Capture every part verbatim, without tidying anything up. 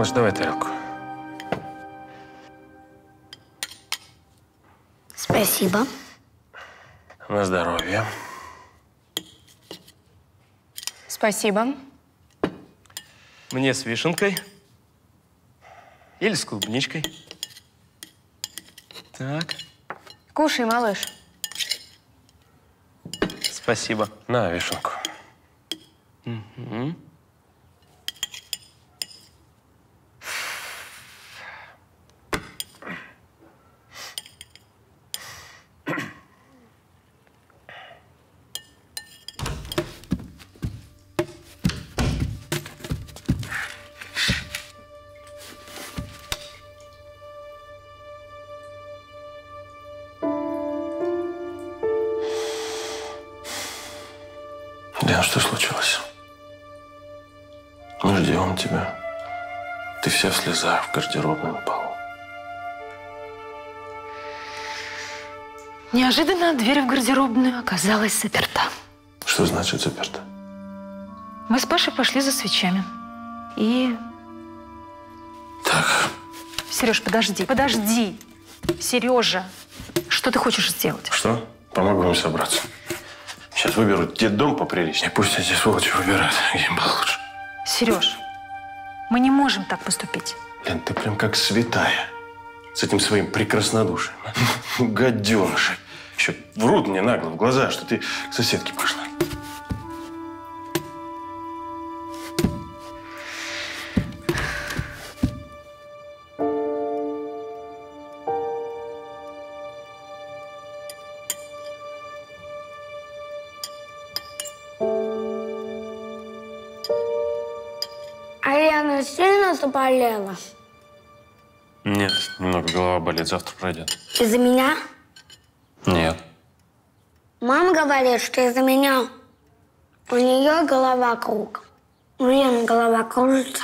Малыш, давай тарелку. Спасибо. На здоровье. Спасибо. Мне с вишенкой. Или с клубничкой. Так. Кушай, малыш. Спасибо. На вишенку. Угу. Лен, что случилось? Мы ждем тебя. Ты вся в слезах в гардеробном полу. Неожиданно дверь в гардеробную оказалась заперта. Что значит заперта? Мы с Пашей пошли за свечами. И… Так. Сереж, подожди, подожди. Сережа, что ты хочешь сделать? Что? Помогу им собраться. Сейчас выберут детдом поприличнее. Пусть эти сволочи выбирают, где им было лучше. Сереж, мы не можем так поступить. Лен, ты прям как святая. С этим своим прекраснодушием. Гаденыши. Еще врут мне нагло в глаза, что ты к соседке пошла. Яна сильно заболела? Нет, немного голова болит, завтра пройдет. Из-за меня? Нет. Мама говорит, что из-за меня у нее голова кругом. У Лены голова кружится.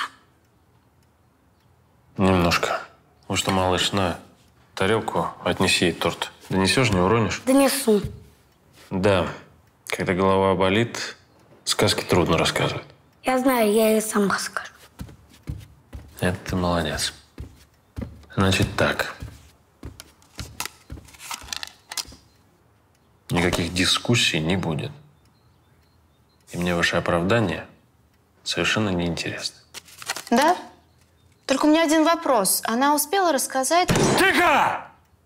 Немножко. Вот что, малыш, на тарелку отнеси ей торт. Донесешь, не уронишь? Донесу. Да. Когда голова болит, сказки трудно рассказывать. Я знаю, я ей сам расскажу. Это ты молодец. Значит так. Никаких дискуссий не будет. И мне ваше оправдание совершенно неинтересно. Да? Только у меня один вопрос. Она успела рассказать… Тихо!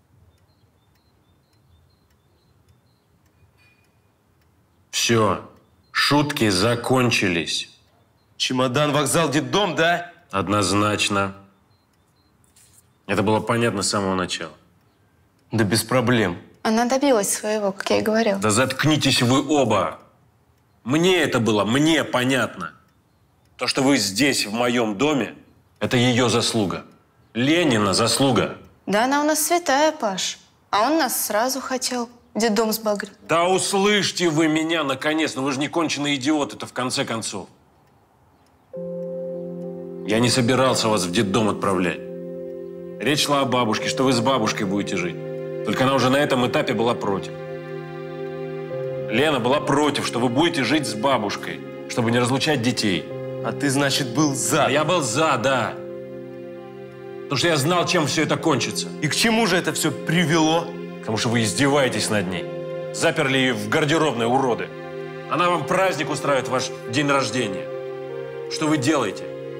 Все. Шутки закончились. Чемодан, вокзал, детдом, да? Однозначно. Это было понятно с самого начала. Да без проблем. Она добилась своего, как я и говорила. Да заткнитесь вы оба. Мне это было, мне понятно. То, что вы здесь, в моем доме, это ее заслуга. Ленина заслуга. Да, она у нас святая, Паш. А он нас сразу хотел в детдом сбагрить. Да услышьте вы меня, наконец. Ну вы же не конченый идиот, это в конце концов. Я не собирался вас в детдом отправлять. Речь шла о бабушке, что вы с бабушкой будете жить. Только она уже на этом этапе была против. Лена была против, что вы будете жить с бабушкой, чтобы не разлучать детей. А ты, значит, был за? А я был за, да. Потому что я знал, чем все это кончится. И к чему же это все привело? Потому что вы издеваетесь над ней. Заперли ее в гардеробной, уроды. Она вам праздник устраивает, ваш день рождения. Что вы делаете?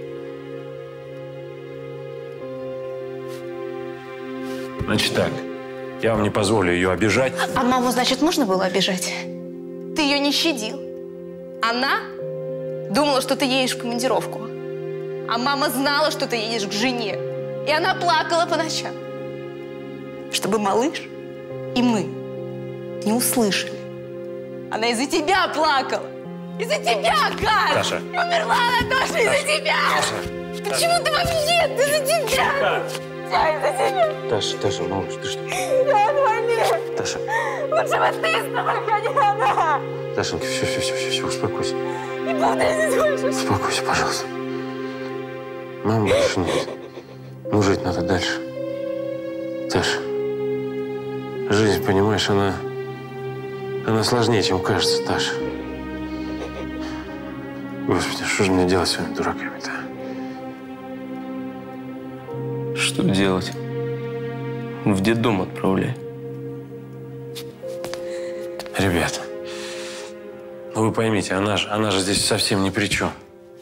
Значит так, я вам не позволю ее обижать. А маму, значит, можно было обижать? Ты ее не щадил. Она думала, что ты едешь в командировку. А мама знала, что ты едешь к жене. И она плакала по ночам. Чтобы малыш и мы не услышали. Она из-за тебя плакала. Из-за тебя, гад! Таша. И умерла она тоже из-за тебя! Таша. Почему ты вообще? Из-за тебя! Я из-за тебя! Таша, Таша, малыш, ты что? Я отвали! Таша. Лучше бы ты с тобой, а не она! Ташенька, все, все, все, все, все, успокойся. Не путай, не слышишь? Успокойся, пожалуйста. Мамы больше нет. Ну, жить надо дальше. Таша, жизнь, понимаешь, она… Она сложнее, чем кажется, Таша. Господи, что же мне делать с вами, дураками-то? Что делать? В детдом отправляй. Ребят, ну вы поймите, она же, она же здесь совсем ни при чем.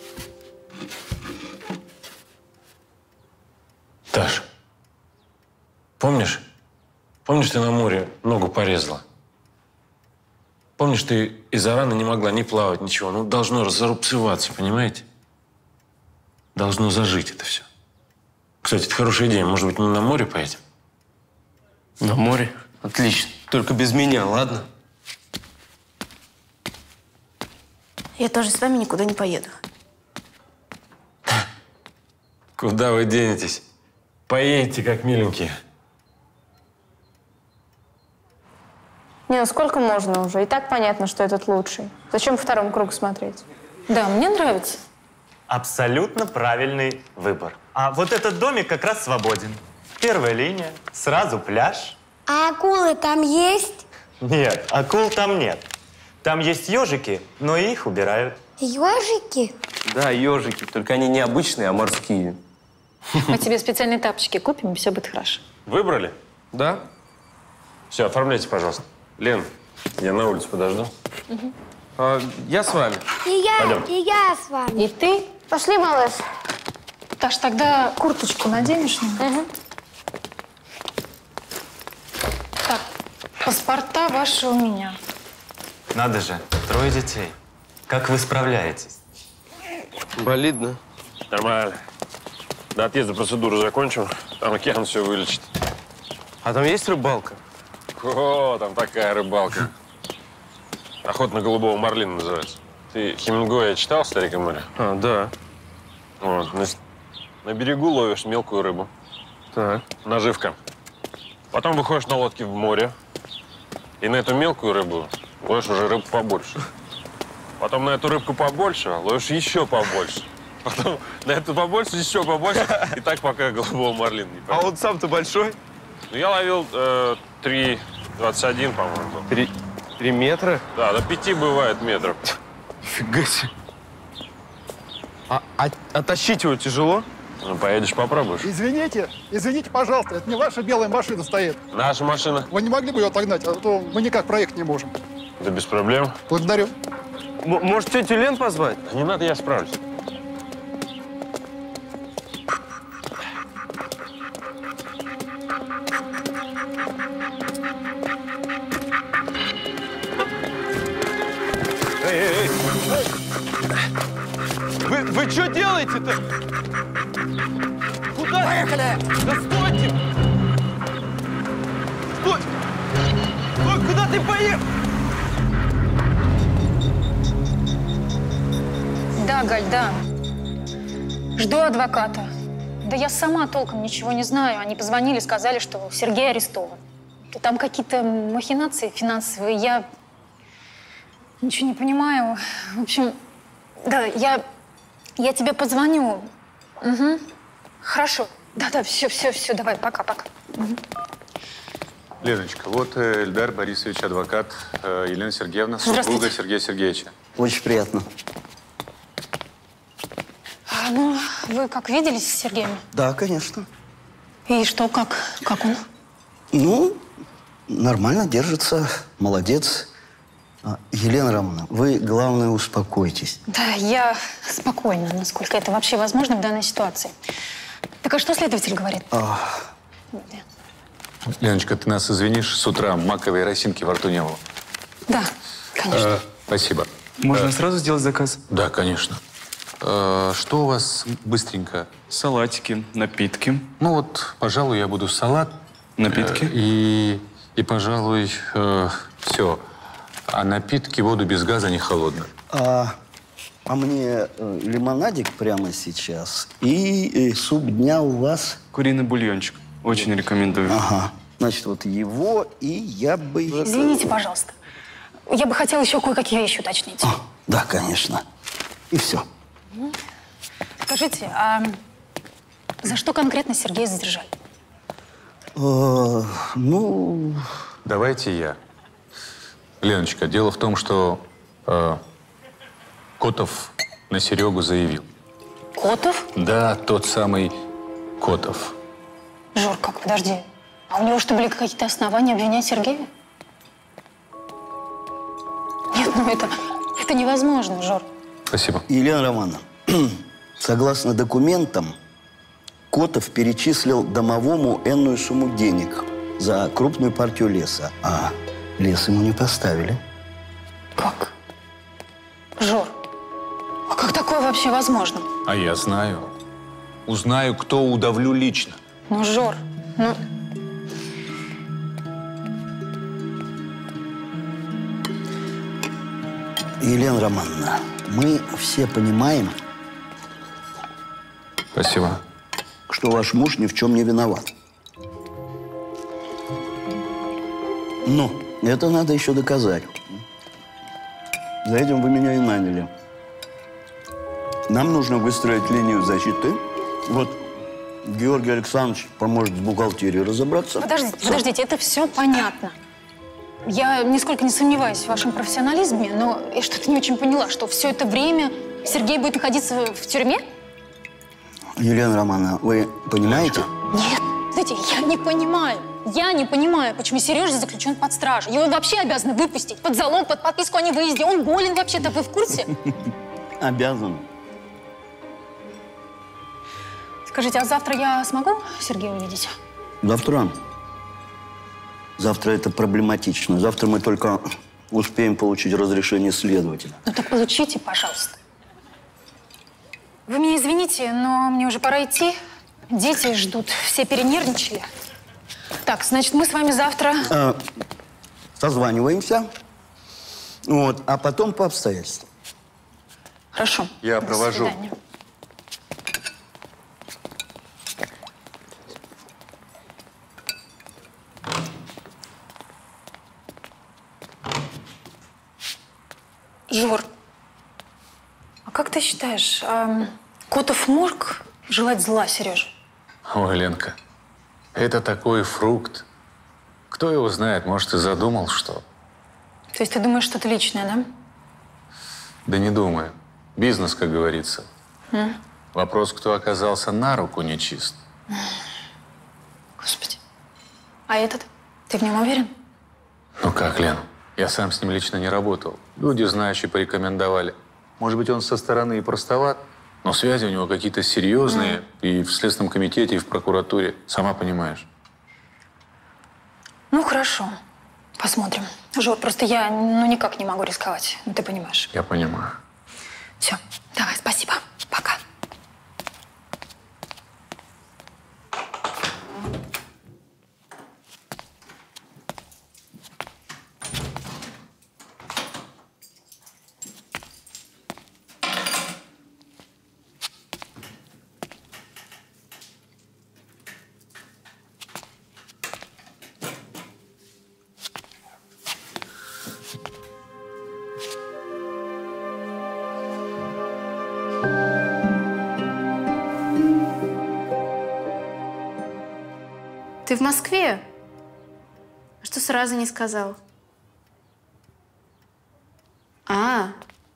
Таш, помнишь? Помнишь, ты на море ногу порезала? Помнишь, ты из-за раны не могла ни плавать, ничего. Ну, должно зарубцеваться, понимаете? Должно зажить это все. Кстати, это хорошая идея. Может быть, мы на море поедем? На море? Отлично. Только без меня, ладно? Я тоже с вами никуда не поеду. Куда вы денетесь? Поедете, как миленькие. Не, ну сколько можно уже? И так понятно, что этот лучший. Зачем втором круг смотреть? Да, мне нравится. Абсолютно правильный выбор. А вот этот домик как раз свободен. Первая линия, сразу пляж. А акулы там есть? Нет, акул там нет. Там есть ежики, но их убирают. Ежики? Да, ежики. Только они не обычные, а морские. Мы тебе специальные тапочки купим, и все будет хорошо. Выбрали? Да? Все, оформляйте, пожалуйста. Лен, я на улице подожду. Угу. А, я с вами. И я, Пойдем. и я с вами. И ты? Пошли, малыш. Таш, тогда курточку наденешь? Угу. Так, паспорта ваши у меня. Надо же, трое детей. Как вы справляетесь? Болит, да? Нормально. До отъезда процедуру закончим, там океан все вылечит. А там есть рыбалка? О, там такая рыбалка. Охота на голубого марлина называется. Ты Хемингуэя читал «Старик и море»? А, да. Вот. На, на берегу ловишь мелкую рыбу. Так. Наживка. Потом выходишь на лодке в море. И на эту мелкую рыбу ловишь уже рыбу побольше. Потом на эту рыбку побольше ловишь еще побольше. Потом на эту побольше, еще побольше. И так пока голубого марлина не поймешь. А он сам-то большой? Ну, я ловил э, три двадцать один, по-моему. Три, три метра? Да, до пяти бывает метров. Фига себе. А, а, а тащить его тяжело? Ну, поедешь, попробуешь. Извините, извините, пожалуйста, это не ваша белая машина стоит. Наша машина. Вы не могли бы ее отогнать, а то мы никак проехать не можем. Да без проблем. Благодарю. М- может, тетю Лен позвать? Не надо, я справлюсь. Эй, эй, эй! Вы, вы что делаете-то? Куда? Поехали! Да стойте! Стой! Стой, куда ты поехал? Да, Галь, да. Жду адвоката. Да я сама толком ничего не знаю. Они позвонили, сказали, что Сергей арестован. Там какие-то махинации финансовые. Я ничего не понимаю. В общем, да, я, я тебе позвоню. Угу. Хорошо. Да-да, все, все, все, давай, пока-пока. Угу. Леночка, вот э, Эльдар Борисович, адвокат, э, Елена Сергеевна, супруга Сергея Сергеевича. Очень приятно. А, ну, вы как, виделись с Сергеем? Да, конечно. И что, как, как он? Ну, нормально держится, молодец. А, Елена Романовна, вы, главное, успокойтесь. Да, я спокойна, насколько это вообще возможно в данной ситуации. Так а что следователь говорит? А... Леночка, ты нас извинишь, с утра маковой росинки во рту не было. Да, конечно. Э, спасибо. Можно Э, сразу сделать заказ? Да, конечно. Э, что у вас быстренько? Салатики, напитки. Ну вот, пожалуй, я буду салат. Напитки? Э, и, и, пожалуй, э, все. А напитки, воду без газа, не холодно. А, а мне э, лимонадик прямо сейчас. И э, суп дня у вас? Куриный бульончик. Очень рекомендую. Ага. Значит, вот его, и я бы... Извините, пожалуйста. Я бы хотела еще кое-какие вещи уточнить. А, да, конечно. И все. Скажите, а за что конкретно Сергея задержали? Э, ну... Давайте я. Леночка, дело в том, что э, Котов на Серегу заявил. Котов? Да, тот самый Котов. Жор, как, подожди. А у него что, были какие-то основания обвинять Сергея? Нет, ну это, это невозможно, Жор. Спасибо. Елена Романовна, согласно документам, Котов перечислил домовому энную сумму денег за крупную партию леса, а лес ему не поставили. Как? Жор, а как такое вообще возможно? А я знаю. Узнаю, кто удавлю лично. Ну, Жор, ну... Елена Романовна, мы все понимаем, Спасибо. что ваш муж ни в чем не виноват. Но это надо еще доказать. За этим вы меня и наняли. Нам нужно выстроить линию защиты. Вот Георгий Александрович поможет с бухгалтерией разобраться. Подождите, подождите, это все понятно. Я нисколько не сомневаюсь в вашем профессионализме, но я что-то не очень поняла, что все это время Сергей будет находиться в тюрьме? Елена Романовна, вы понимаете? Нет, знаете, я не понимаю. Я не понимаю, почему Сережа заключен под стражу. Его вообще обязаны выпустить под залог, под подписку о невыезде. Он болен вообще-то, вы в курсе? Обязан. Скажите, а завтра я смогу Сергея увидеть? Завтра. Завтра это проблематично. Завтра мы только успеем получить разрешение следователя. Ну так получите, пожалуйста. Вы меня извините, но мне уже пора идти. Дети ждут, все перенервничали. Так, значит, мы с вами завтра... А, созваниваемся. Вот, а потом по обстоятельствам. Хорошо. Я До провожу. свидания. Жор, а как ты считаешь, а Котов мог желать зла Сереже? Ой, Ленка, это такой фрукт. Кто его знает, может, и задумал что. То есть ты думаешь, что-то личное, да? Да не думаю. Бизнес, как говорится. М? Вопрос, кто оказался на руку нечист. Господи. А этот? Ты в нем уверен? Ну как, Лен? Я сам с ним лично не работал. Люди, знающие, порекомендовали. Может быть, он со стороны и простоват, но связи у него какие-то серьезные. Mm. И в Следственном комитете, и в прокуратуре. Сама понимаешь. Ну, хорошо. Посмотрим. Жор, просто я ну никак не могу рисковать. Ну, ты понимаешь. Я понимаю. Все. Давай, спасибо. Пока. Ты в Москве? А что сразу не сказал? А.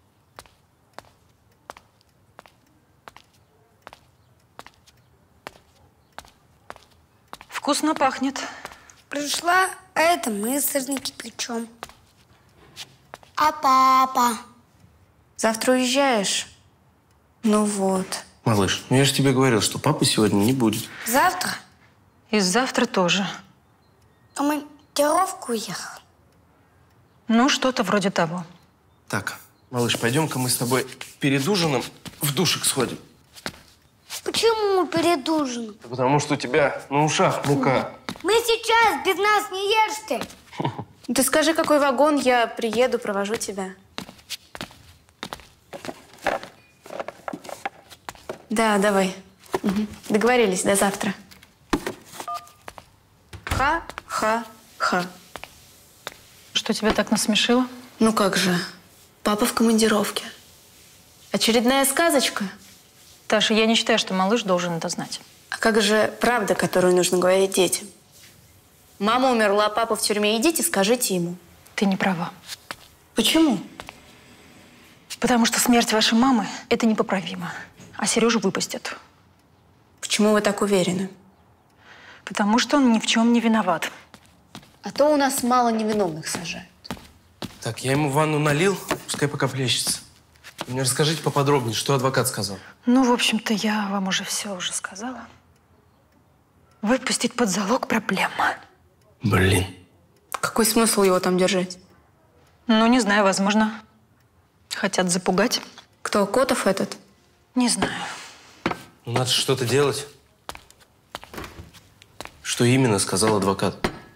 Вкусно пахнет. Пришла, а это мы сырники печем. А папа? Завтра уезжаешь? Ну вот. Малыш, ну я же тебе говорил, что папы сегодня не будет. Завтра? И завтра тоже. А мы в командировку уехал. Ну, что-то вроде того. Так, малыш, пойдем-ка мы с тобой перед ужином в душик сходим. Почему перед ужином? Потому что у тебя на ушах мука. Мы сейчас, без нас не ешь ты. Ты скажи, какой вагон, я приеду, провожу тебя. Да, давай. Угу. Договорились, до завтра. Ха-ха-ха. Что тебя так насмешило? Ну как же, папа в командировке. Очередная сказочка. Таша, я не считаю, что малыш должен это знать. А как же правда, которую нужно говорить детям? Мама умерла, папа в тюрьме. Идите, скажите ему. Ты не права. Почему? Потому что смерть вашей мамы – это непоправимо. А Сережу выпустят. Почему вы так уверены? Потому что он ни в чем не виноват. А то у нас мало невиновных сажают. Так, я ему ванну налил, пускай пока плещется. Мне расскажите поподробнее, что адвокат сказал. Ну, в общем-то, я вам уже все уже сказала. Выпустить под залог проблема. Блин. Какой смысл его там держать? Ну, не знаю, возможно, хотят запугать. Кто, Котов этот? Не знаю. Ну, надо что-то делать. Что именно сказал адвокат?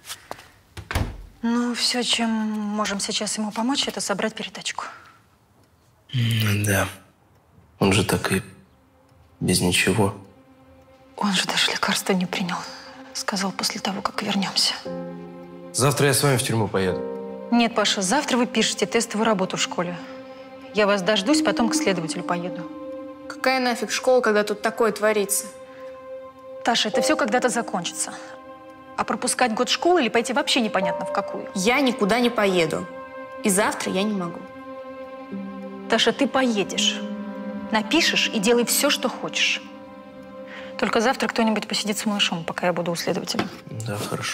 Ну, все, чем можем сейчас ему помочь, это собрать передачку. Ну, да. Он же так и без ничего. Он же даже лекарства не принял. Сказал после того, как вернемся. Завтра я с вами в тюрьму поеду. Нет, Паша, завтра вы пишете тестовую работу в школе. Я вас дождусь, потом к следователю поеду. Какая нафиг школа, когда тут такое творится? Таша, это все когда-то закончится. А пропускать год школы или пойти вообще непонятно в какую? Я никуда не поеду. И завтра я не могу. Таша, ты поедешь. Напишешь и делай все, что хочешь. Только завтра кто-нибудь посидит с малышом, пока я буду у следователя. Да, хорошо.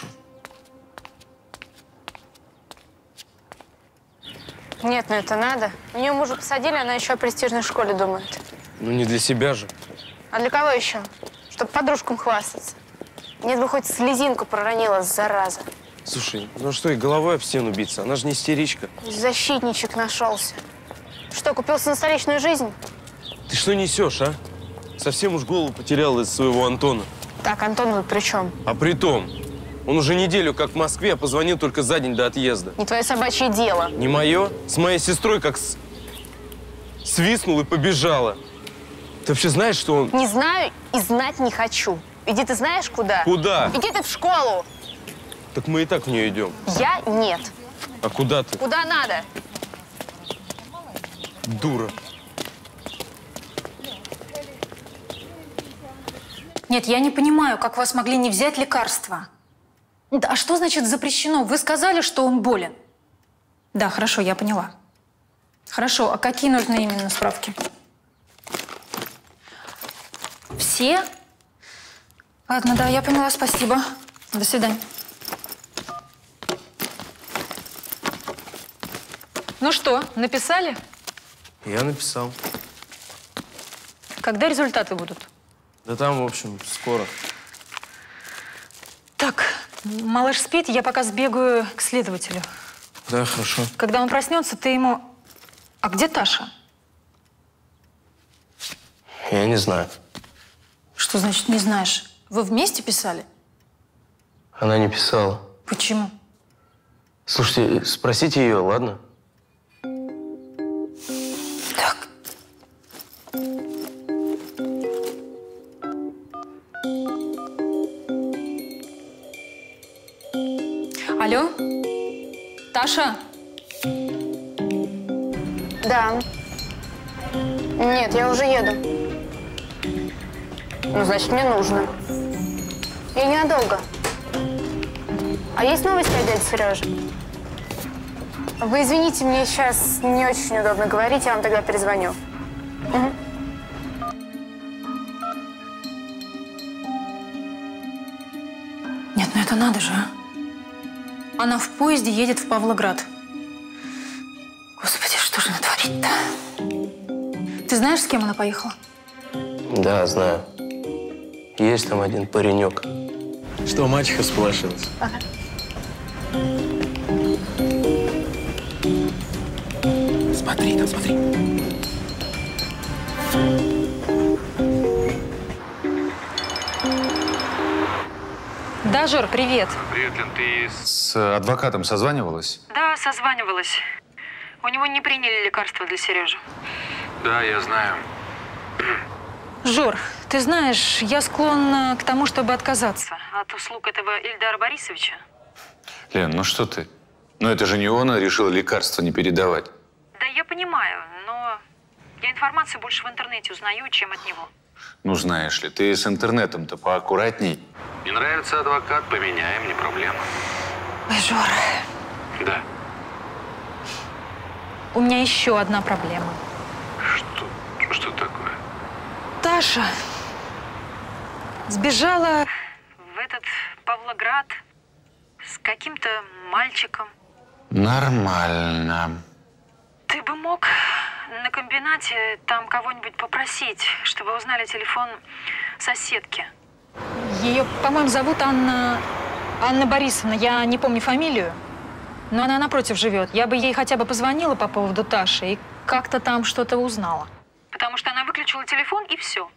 Нет, ну это надо. У нее мужа посадили, она еще о престижной школе думает. Ну не для себя же. А для кого еще? Чтобы подружкам хвастаться. Нет бы хоть слезинку проронила, зараза. Слушай, ну что, и головой об стену биться? Она же не истеричка. Защитничек нашелся. Что, купился на столичную жизнь? Ты что несешь, а? Совсем уж голову потерял из своего Антона. Так, Антон тут при чем? А при том, он уже неделю как в Москве, а позвонил только за день до отъезда. Не твое собачье дело. Не мое? С моей сестрой как с... свистнул и побежала. Ты вообще знаешь, что он… Не знаю и знать не хочу. Иди ты знаешь куда? Куда? Иди ты в школу. Так мы и так в нее идем. Я нет. А куда ты? Куда надо? Дура. Нет, я не понимаю, как вас могли не взять лекарства. Да, а что значит запрещено? Вы сказали, что он болен. Да, хорошо, я поняла. Хорошо, а какие нужны именно справки? Все? Ладно, да, я поняла, спасибо. До свидания. Ну что, написали? Я написал. Когда результаты будут? Да там, в общем, скоро. Так, малыш спит, я пока сбегаю к следователю. Да, хорошо. Когда он проснется, ты ему… А где Таша? Я не знаю. Что значит не знаешь? Вы вместе писали? Она не писала. Почему? Слушайте, спросите ее, ладно? Так. Алло? Таша? Да. Нет, я уже еду. Ну, значит, мне нужно. И ненадолго. А есть новости о дяде Сереже? Вы извините, мне сейчас не очень удобно говорить, я вам тогда перезвоню. Угу. Нет, ну это надо же, а? Она в поезде едет в Павлоград. Господи, что же натворить-то? Ты знаешь, с кем она поехала? Да, знаю. Есть там один паренек. Что, мачеха сполошилась? Ага. Смотри, там смотри. Да, Жор, привет. Привет, Лен, ты с адвокатом созванивалась? Да, созванивалась. У него не приняли лекарства для Сережи. Да, я знаю. Жор, ты знаешь, я склонна к тому, чтобы отказаться от услуг этого Ильдара Борисовича. Лен, ну что ты? Ну это же не он решил лекарства не передавать. Да я понимаю, но я информацию больше в интернете узнаю, чем от него. Ну знаешь ли, ты с интернетом-то поаккуратней. Не нравится адвокат, поменяем, не проблема. Ой, Жор. Да. У меня еще одна проблема. Что? Что такое? Таша сбежала в этот Павлоград с каким-то мальчиком. Нормально. Ты бы мог на комбинате там кого-нибудь попросить, чтобы узнали телефон соседки. Ее, по-моему, зовут Анна... Анна Борисовна. Я не помню фамилию, но она напротив живет. Я бы ей хотя бы позвонила по поводу Таши и как-то там что-то узнала. Потому что она выключила телефон, и все.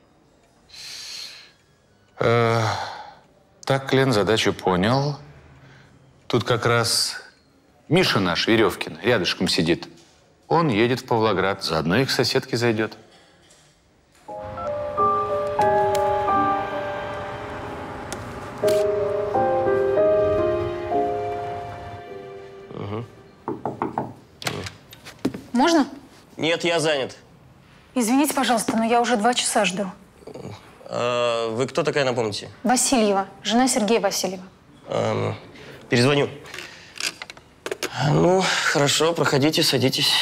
Э, так, Лен, задачу понял. Тут как раз Миша наш, Веревкин, рядышком сидит. Он едет в Павлоград, заодно их к соседке зайдет. Можно? Нет, я занят. Извините, пожалуйста, но я уже два часа жду. А, вы кто такая, напомните? Васильева, жена Сергея Васильева. А, перезвоню. Ну, хорошо, проходите, садитесь.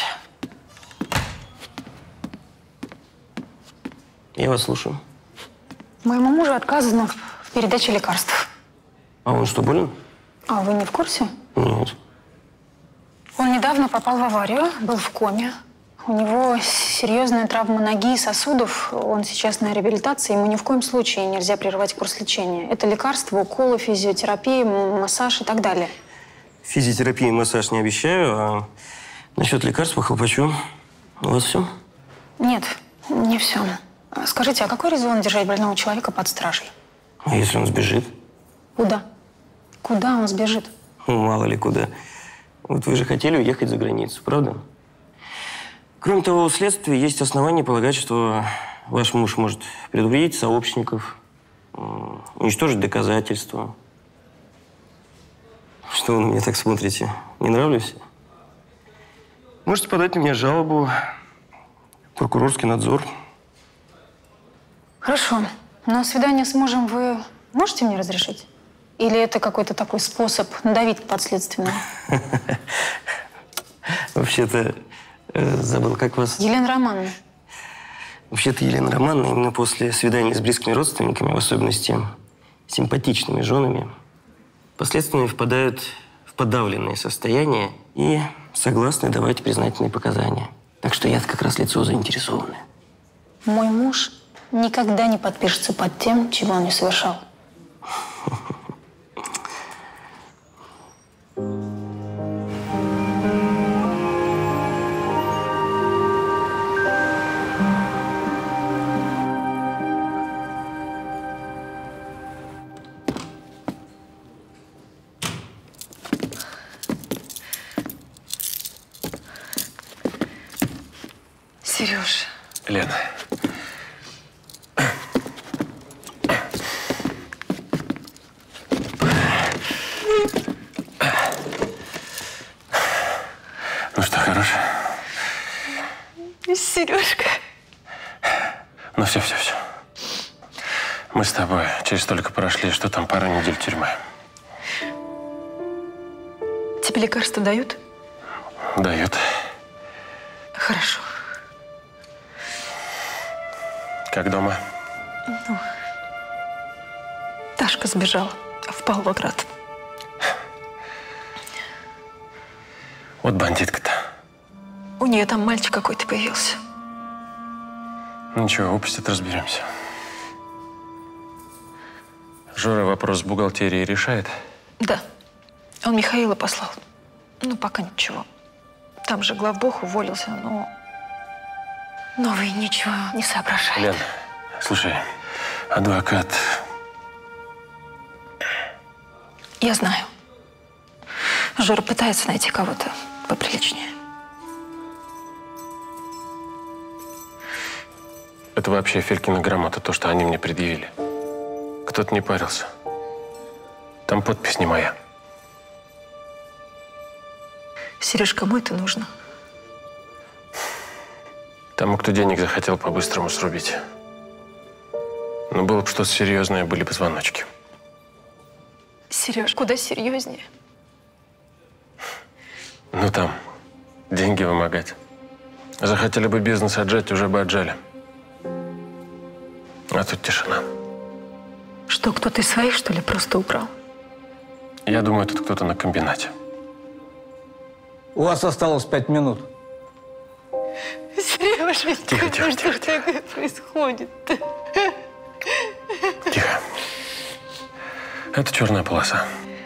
Я вас слушаю. Моему мужу отказано в передаче лекарств. А он что, болен? А вы не в курсе? Нет. Он недавно попал в аварию, был в коме. У него серьезная травма ноги и сосудов. Он сейчас на реабилитации. Ему ни в коем случае нельзя прерывать курс лечения. Это лекарства, уколы, физиотерапия, массаж и так далее. Физиотерапию и массаж не обещаю, а насчет лекарств похлопочу. У вас все? Нет, не все. Скажите, а какой резон держать больного человека под стражей? А если он сбежит? Куда? Куда он сбежит? Ну, мало ли куда. Вот вы же хотели уехать за границу, правда? Кроме того, у следствия есть основания полагать, что ваш муж может предупредить сообщников, уничтожить доказательства. Что вы на меня так смотрите? Не нравлюсь? Можете подать на меня жалобу, прокурорский надзор. Хорошо. Но свидание с мужем вы можете мне разрешить? Или это какой-то такой способ надавить подследственному? Вообще-то, забыл, как вас... Елена Романовна. Вообще-то, Елена Романовна, именно после свидания с близкими родственниками, в особенности симпатичными женами, последствия впадают в подавленное состояние и согласны давать признательные показания. Так что я как раз лицо заинтересованное. Мой муж никогда не подпишется под тем, чего он не совершал. Сереж. Лена. Ну что, хорош? Сережка. Ну все, все, все. Мы с тобой через столько прошли, что там пару недель тюрьмы. Тебе лекарства дают? Дают. Хорошо. Как дома? Ну, Ташка сбежала в Павлоград. Вот бандитка-то. У нее там мальчик какой-то появился. Ничего, упустит, разберемся. Жора вопрос с бухгалтерией решает? Да. Он Михаила послал. Ну, пока ничего. Там же главбух уволился, но... Новый ничего не соображает. Лен, слушай, адвокат... Я знаю. Жора пытается найти кого-то поприличнее. Это вообще Филькина грамота, то, что они мне предъявили. Кто-то не парился. Там подпись не моя. Сереж, кому это нужно? Тому, кто денег захотел по-быстрому срубить. Но было бы что-то серьезное, были бы звоночки. Сереж, куда серьезнее? Ну там, деньги вымогать. Захотели бы бизнес отжать, уже бы отжали. А тут тишина. Что, кто-то из своих, что ли, просто украл? Я думаю, тут кто-то на комбинате. У вас осталось пять минут. Сережечка, Тихо, тихо, что ж такое происходит-то? Тихо. Это черная полоса.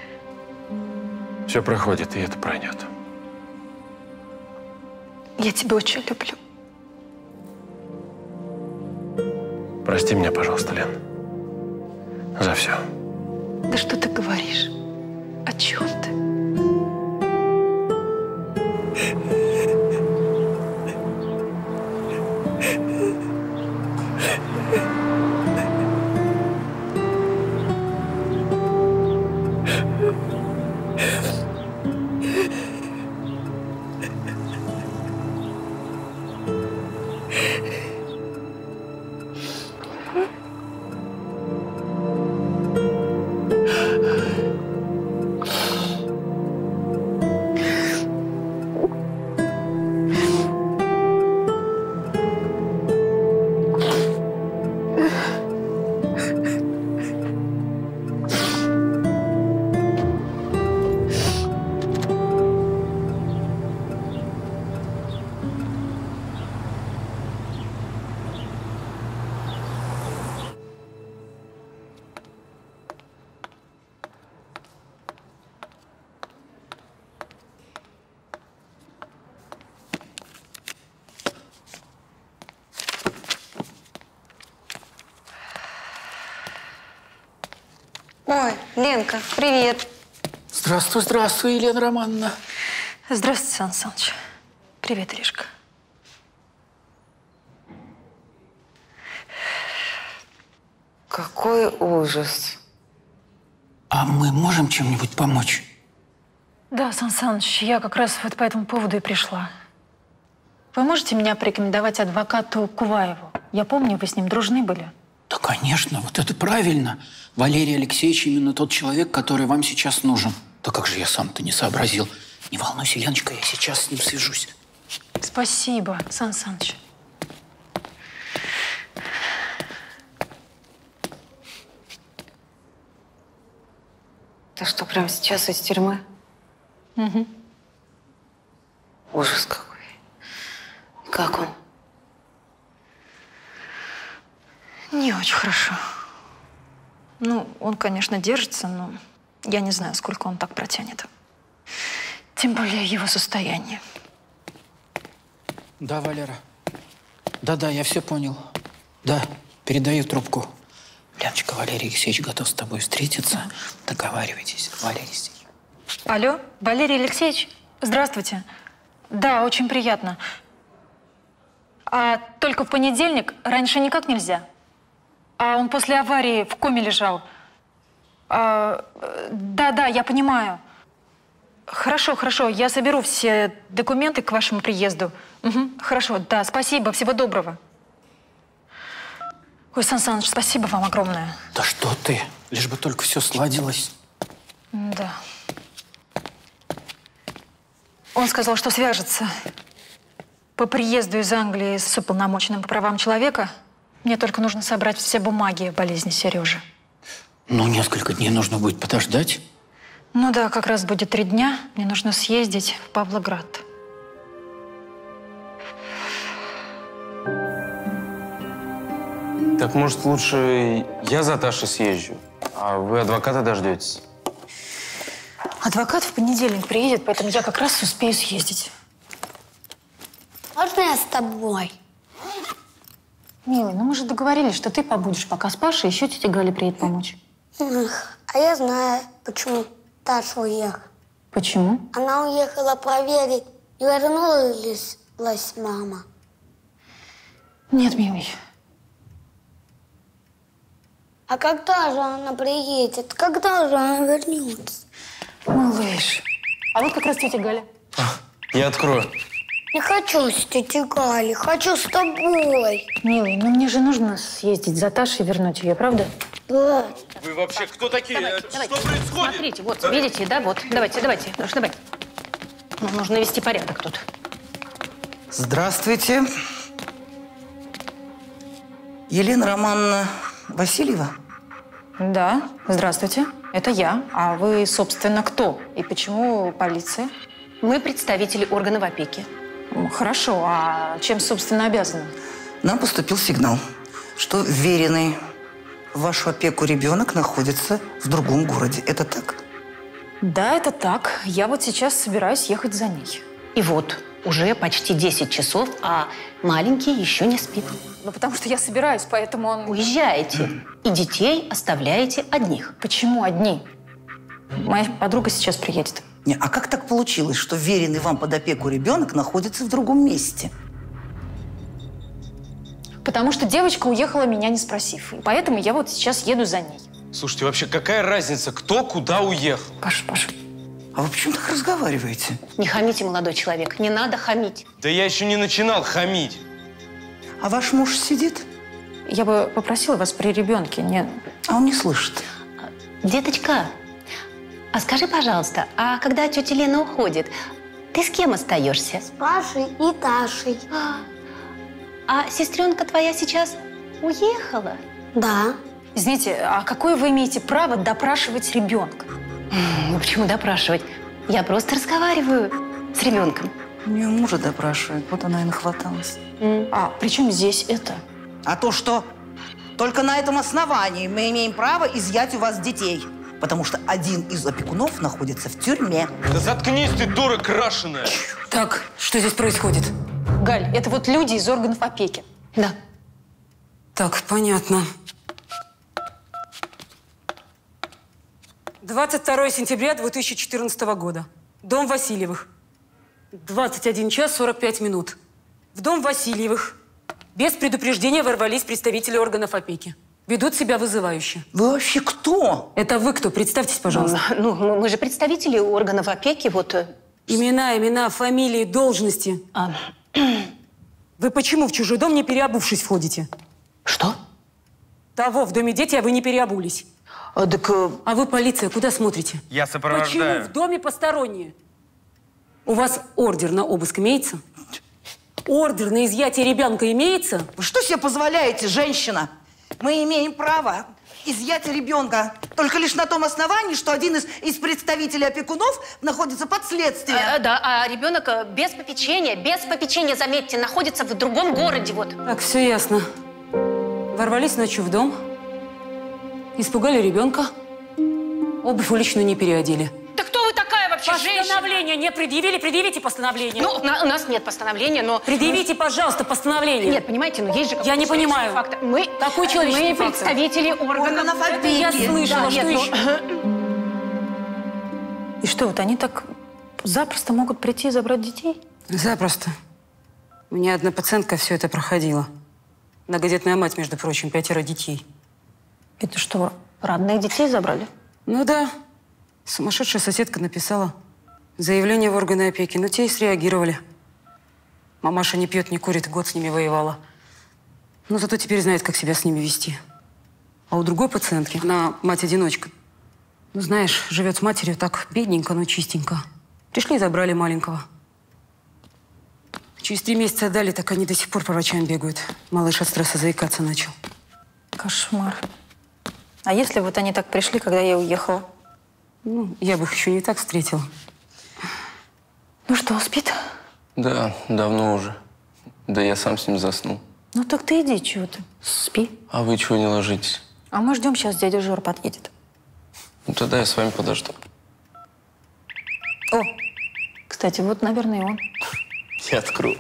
Все проходит, и это пройдет. Я тебя очень люблю. Прости меня, пожалуйста, Лен. За все. Да что ты говоришь? О чем ты? Ой, Ленка, привет. Здравствуй, здравствуй, Елена Романовна. Здравствуйте, Сан Саныч. Привет, Иришка. Какой ужас. А мы можем чем-нибудь помочь? Да, Сан Саныч, я как раз вот по этому поводу и пришла. Вы можете меня порекомендовать адвокату Куваеву? Я помню, вы с ним дружны были. Да, конечно, вот это правильно. Валерий Алексеевич именно тот человек, который вам сейчас нужен. Да как же я сам-то не сообразил. Не волнуйся, Леночка, я сейчас с ним свяжусь. Спасибо, Сан Саныч. Ты что, прямо сейчас из тюрьмы? Угу. Ужас какой. Как он? Не очень хорошо. Ну, он, конечно, держится, но я не знаю, сколько он так протянет. Тем более его состояние. Да, Валера. Да-да, я все понял. Да, передаю трубку. Леночка, Валерий Алексеевич готов с тобой встретиться. Договаривайтесь, Валерий Алексеевич. Алло, Валерий Алексеевич? Здравствуйте. Да, очень приятно. А только в понедельник? Раньше никак нельзя? А он после аварии в коме лежал. А, да-да, я понимаю. Хорошо, хорошо, я соберу все документы к вашему приезду. Угу, хорошо, да, спасибо, всего доброго. Ой, Сан Саныч, спасибо вам огромное. Да что ты, лишь бы только все сладилось. Да. Он сказал, что свяжется по приезду из Англии с уполномоченным по правам человека. Мне только нужно собрать все бумаги о болезни Сережи. Ну, несколько дней нужно будет подождать. Ну да, как раз будет три дня. Мне нужно съездить в Павлоград. Так, может, лучше я за Ташей съезжу, а вы адвоката дождетесь? Адвокат в понедельник приедет, поэтому я как раз успею съездить. Можно я с тобой? Милый, ну мы же договорились, что ты побудешь пока с Пашей, еще тетя Галя приедет помочь. Эх, а я знаю, почему Таша уехала. Почему? Она уехала проверить, не вернулась мама. Нет, милый. А когда же она приедет? Когда же она вернется? Малыш. А вот как раз тетя Галя. Я открою. Не хочу с тетей Галей, хочу с тобой. Милый, ну мне же нужно съездить за Ташей и вернуть ее, правда? Да. Вы вообще кто такие? Давайте, что давайте. происходит? Смотрите, вот, видите, да, вот. Давайте, давайте, Леш, давай. Ну, нужно навести порядок тут. Здравствуйте. Елена Романовна Васильева? Да, здравствуйте. Это я. А вы, собственно, кто? И почему полиция? Мы представители органов опеки. Хорошо. А чем, собственно, обязаны? Нам поступил сигнал, что вверенный в вашу опеку ребенок находится в другом городе. Это так? Да, это так. Я вот сейчас собираюсь ехать за ней. И вот, уже почти десять часов, а маленький еще не спит. Ну, потому что я собираюсь, поэтому он… Уезжаете. И детей оставляете одних. Почему одни? Моя подруга сейчас приедет. Не, а как так получилось, что вверенный вам под опеку ребенок находится в другом месте? Потому что девочка уехала, меня не спросив. И поэтому я вот сейчас еду за ней. Слушайте, вообще какая разница, кто куда уехал? Паша, Паша. А вы почему так разговариваете? Не хамите, молодой человек. Не надо хамить. Да я еще не начинал хамить. А ваш муж сидит? Я бы попросила вас при ребенке. Не... А он не слышит. Деточка, а скажи, пожалуйста, а когда тетя Лена уходит, ты с кем остаешься? С Пашей и Ташей. А сестренка твоя сейчас уехала? Да. Извините, а какое вы имеете право допрашивать ребенка? Ну, почему допрашивать? Я просто разговариваю с ребенком. У нее мужа допрашивают, вот она и нахваталась. Mm. А при чем здесь это? А то, что только на этом основании мы имеем право изъять у вас детей. Потому что один из опекунов находится в тюрьме. Да заткнись ты, дура крашеная! Так, что здесь происходит? Галь, это вот люди из органов опеки. Да. Так, понятно. двадцать второе сентября две тысячи четырнадцатого года. Дом Васильевых. двадцать один час сорок пять минут. В дом Васильевых без предупреждения ворвались представители органов опеки. Ведут себя вызывающе. Вы вообще кто? Это вы кто? Представьтесь, пожалуйста. Ну, ну мы же представители органов опеки, вот… Имена, имена, фамилии, должности. А... Вы почему в чужой дом не переобувшись входите? Что? Того, в доме дети, а вы не переобулись. А, так... А вы, полиция, куда смотрите? Я сопровождаю. Почему в доме посторонние? У вас ордер на обыск имеется? Ордер на изъятие ребенка имеется? Вы что себе позволяете, женщина? Мы имеем право изъять ребенка только лишь на том основании, что один из, из представителей опекунов находится под следствием. А, да, а ребенок без попечения, без попечения, заметьте, находится в другом городе, вот. Так, все ясно. Ворвались ночью в дом, испугали ребенка, обувь уличную не переодели. Да кто вы такая вообще, женщина? Постановление не предъявили? Предъявите постановление. Ну, на, у нас нет постановления, но… Предъявите, пожалуйста, постановление. Нет, понимаете, ну есть же… Я не понимаю. Факт. Мы, Какой человеческий мы фактор? представители органов Это я слышала, да, что нет, еще? И что, вот они так запросто могут прийти и забрать детей? Запросто. У меня одна пациентка все это проходила. Многодетная мать, между прочим, пятеро детей. Это что, родных детей забрали? Ну да. Сумасшедшая соседка написала заявление в органы опеки, но те и среагировали. Мамаша не пьет, не курит, год с ними воевала. Но зато теперь знает, как себя с ними вести. А у другой пациентки, она мать-одиночка, ну знаешь, живет с матерью так бедненько, но чистенько. Пришли и забрали маленького. Через три месяца отдали, так они до сих пор по врачам бегают. Малыш от стресса заикаться начал. Кошмар. А если вот они так пришли, когда я уехала? Ну, я бы их еще не так встретила. Ну что, спит? Да, давно уже. Да я сам с ним заснул. Ну так ты иди, чего ты? Спи. А вы чего не ложитесь? А мы ждем, сейчас дядя Жора подъедет. Ну тогда я с вами подожду. О, кстати, вот, наверное, он. Я открою.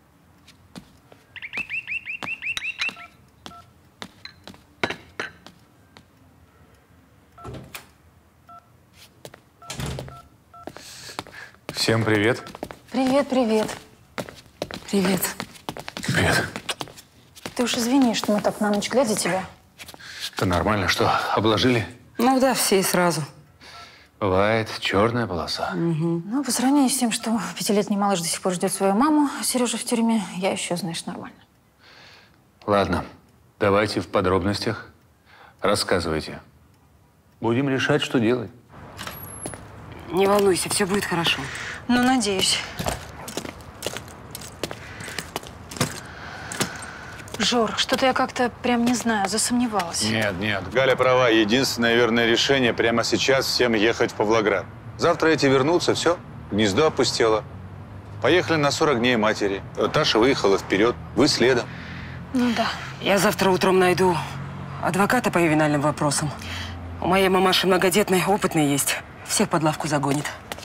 Всем привет. Привет, привет. Привет. Привет. Ты уж извини, что мы так на ночь глядя тебя. Это нормально, что, обложили? Ну да, все и сразу. Бывает черная полоса. Угу. Ну, по сравнению с тем, что пятилетний малыш до сих пор ждет свою маму, а Сережа в тюрьме, я еще, знаешь, нормально. Ладно, давайте в подробностях. Рассказывайте. Будем решать, что делать. Не волнуйся, все будет хорошо. Ну, надеюсь. Жор, что-то я как-то прям не знаю, засомневалась. Нет, нет, Галя права. Единственное верное решение прямо сейчас всем ехать в Павлоград. Завтра эти вернутся, все, гнездо опустело. Поехали на сорок дней матери. Таша выехала вперед, вы следом. Ну да. Я завтра утром найду адвоката по ювенальным вопросам. У моей мамаши многодетной, опытный есть. Всех под лавку загонит.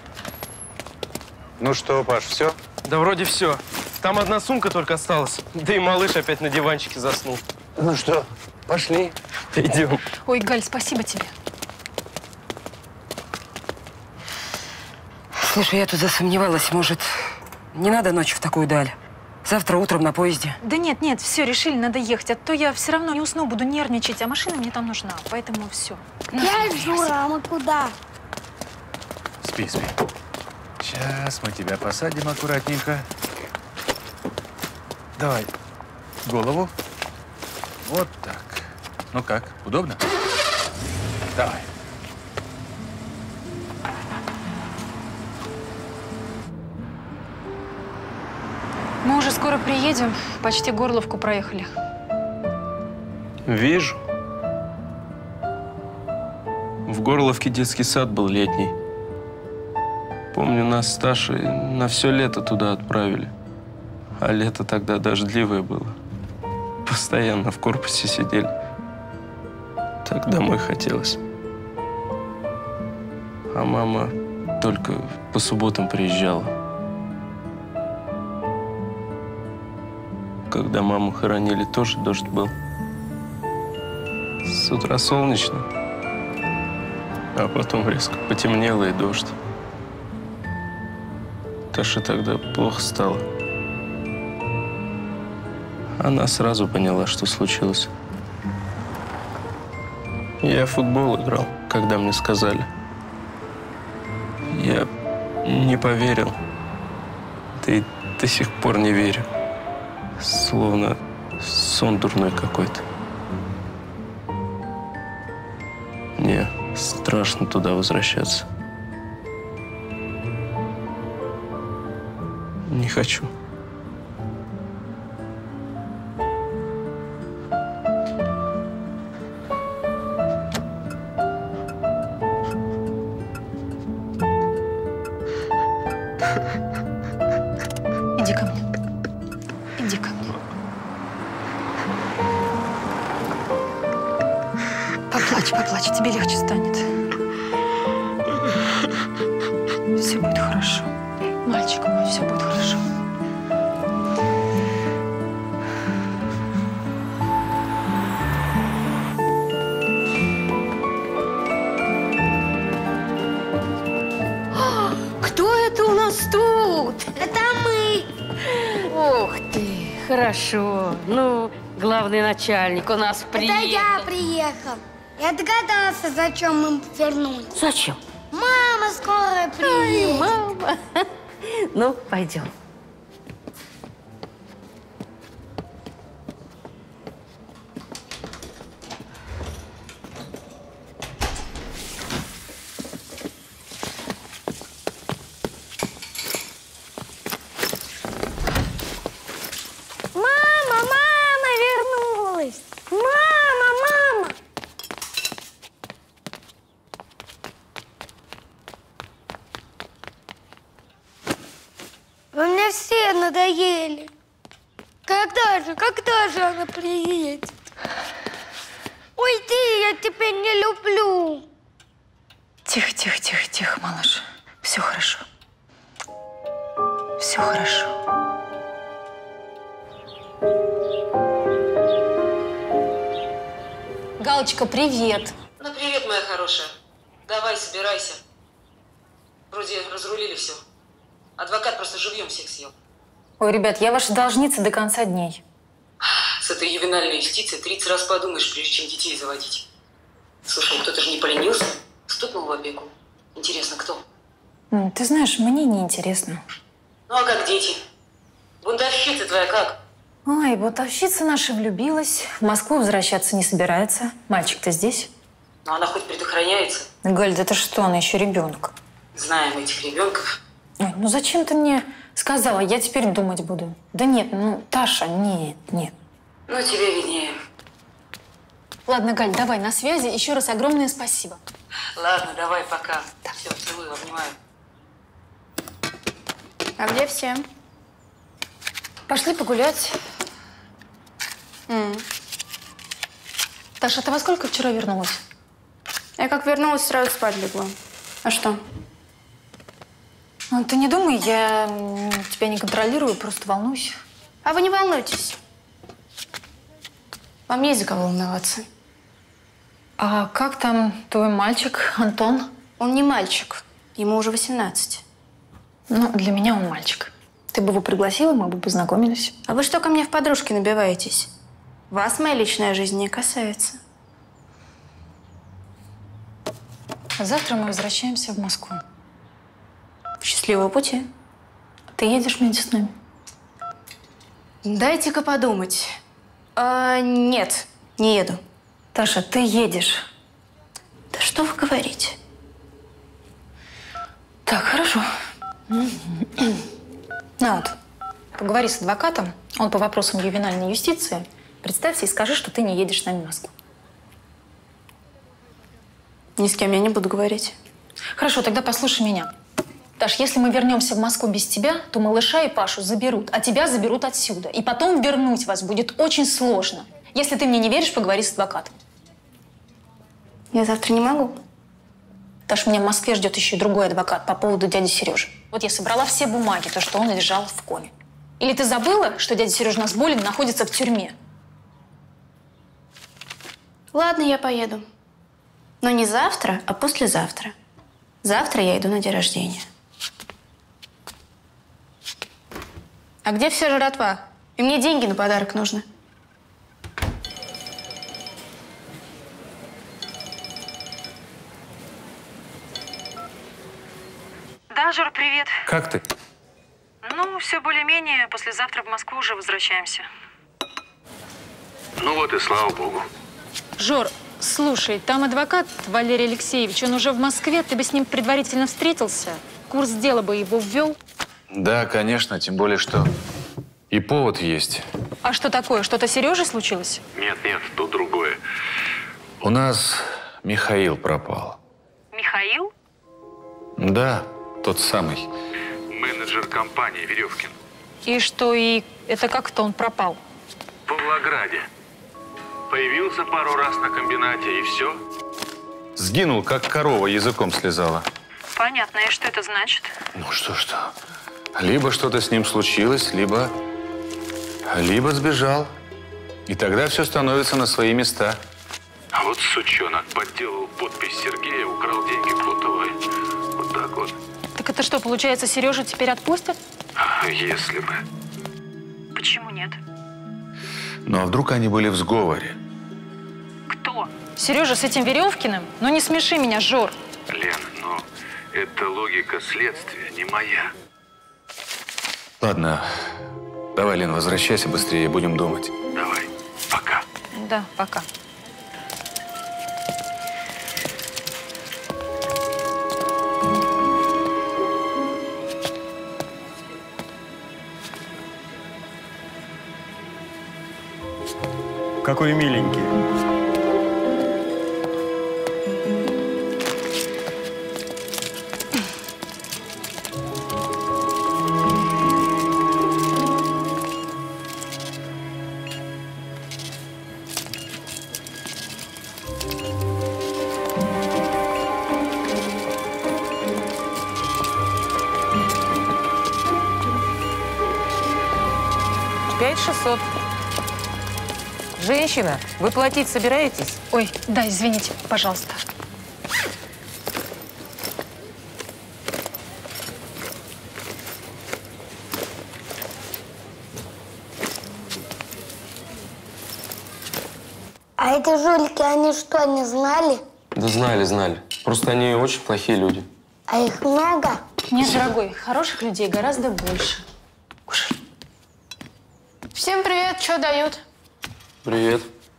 Ну что, Паш, все? Да вроде все. Там одна сумка только осталась. Да и малыш опять на диванчике заснул. Ну что, пошли. Идем. Ой, Галь, спасибо тебе. Слушай, я тут засомневалась. Может, не надо ночью в такую даль? Завтра утром на поезде. Да нет, нет, все, решили, надо ехать. А то я все равно не усну, буду нервничать, а машина мне там нужна. Поэтому все. Я Жура, а мы куда? Спи, спи. Сейчас мы тебя посадим аккуратненько. Давай голову. Вот так. Ну как, удобно? Давай. Мы уже скоро приедем. Почти Горловку проехали. Вижу. В Горловке детский сад был летний. Помню, нас с Ташей на все лето туда отправили. А лето тогда дождливое было. Постоянно в корпусе сидели. Так домой хотелось. А мама только по субботам приезжала. Когда маму хоронили, тоже дождь был. С утра солнечно, а потом резко потемнело и дождь. Таше тогда плохо стало. Она сразу поняла, что случилось. Я в футбол играл, когда мне сказали. Я не поверил. Да и до сих пор не верю. Словно сон дурной какой-то. Мне страшно туда возвращаться. Не хочу. Иди ко мне. Иди ко мне. Поплачь, поплачь, тебе легче станет. Все будет хорошо. Мальчик мой, все будет хорошо. Кто это у нас тут? Это мы. Ух ты, хорошо. Ну, главный начальник у нас приехал. Это я приехал. Я догадался, зачем мы вернулись. Зачем? Мама скоро приедет. Ой, мама. Ну, пойдем. Мама, мама вернулась. Мама, мама. Вы мне все надоели. Когда же, когда же она приедет? Уйди, я тебя не люблю. Тихо, тихо, тихо, тихо, малыш. Все хорошо. Все хорошо. Галочка, привет. Ну, привет, моя хорошая. Давай, собирайся. Вроде разрулили все. Адвокат просто живьем всех съел. Ой, ребят, я ваша должница до конца дней. С этой ювенальной юстицией тридцать раз подумаешь, прежде чем детей заводить. Слушай, кто-то же не поленился, стукнул в опеку. Интересно, кто? М, Ты знаешь, мне не интересно. Ну, а как дети? Бунтовщица твоя как? Ой, бунтовщица наша влюбилась. В Москву возвращаться не собирается. Мальчик-то здесь. Ну, она хоть предохраняется. Галь, да это что, она еще ребенок. Знаем этих ребенков. Ой, ну зачем ты мне сказала? Я теперь думать буду. Да нет, ну, Таша, нет, нет. Ну, тебе виднее. Ладно, Галь, давай на связи. Еще раз огромное спасибо. Ладно, давай, пока. Все, целую, обнимаю. А где все? Пошли погулять. М. Таша, ты во сколько вчера вернулась? Я как вернулась, сразу спать легла. А что? Ну, ты не думай, я м, тебя не контролирую, просто волнуюсь. А вы не волнуйтесь. Вам есть за кого волноваться. А как там твой мальчик, Антон? Он не мальчик. Ему уже восемнадцать. Ну, для меня он мальчик. Ты бы его пригласила, мы бы познакомились. А вы что ко мне в подружки набиваетесь? Вас моя личная жизнь не касается. Завтра мы возвращаемся в Москву. Счастливого пути. Ты едешь вместе с нами? Дайте-ка подумать. А, нет, не еду. Таша, ты едешь. Да что вы говорите? Так, хорошо. На вот, поговори с адвокатом. Он по вопросам ювенальной юстиции. Представься и скажи, что ты не едешь с нами в Москву. Ни с кем я не буду говорить. Хорошо, тогда послушай меня. Таш, если мы вернемся в Москву без тебя, то малыша и Пашу заберут, а тебя заберут отсюда. И потом вернуть вас будет очень сложно. Если ты мне не веришь, поговори с адвокатом. Я завтра не могу. Таш, меня в Москве ждет еще и другой адвокат по поводу дяди Сережи. Вот я собрала все бумаги, то, что он лежал в коме. Или ты забыла, что дядя Сережа Насболин находится в тюрьме? Ладно, я поеду. Но не завтра, а послезавтра. Завтра я иду на день рождения. А где вся жратва? И мне деньги на подарок нужны. Да, Жор, привет. Как ты? Ну, все более-менее. Послезавтра в Москву уже возвращаемся. Ну вот и слава богу. Жор, слушай, там адвокат Валерий Алексеевич, он уже в Москве, ты бы с ним предварительно встретился? Курс дела бы его ввел? Да, конечно, тем более, что и повод есть. А что такое? Что-то с Сережей случилось? Нет, нет, тут другое. У нас Михаил пропал. Михаил? Да, тот самый. Менеджер компании Веревкин. И что, и это как-то он пропал? В Павлограде. Появился пару раз на комбинате, и все. Сгинул, как корова языком слезала. Понятно. И что это значит? Ну что-что. Либо что-то с ним случилось, либо... Либо сбежал. И тогда все становится на свои места. А вот сучонок подделал подпись Сергея, украл деньги Плутовой. Вот так вот. Так это что, получается, Сережу теперь отпустят? Если бы. Почему нет? Ну а вдруг они были в сговоре? Кто? Сережа с этим Веревкиным? Ну не смеши меня, Жор. Лен, ну это логика следствия, не моя. Ладно, давай, Лен, возвращайся быстрее, будем думать. Давай, пока. Да, пока. Какой миленький. Пять шестьсот. Женщина, вы платить собираетесь? Ой, да, извините, пожалуйста. А эти жулики, они что, не знали? Да знали, знали. Просто они очень плохие люди. А их много? Нет, дорогой, хороших людей гораздо больше. Кушай. Всем привет, что дают? Привет.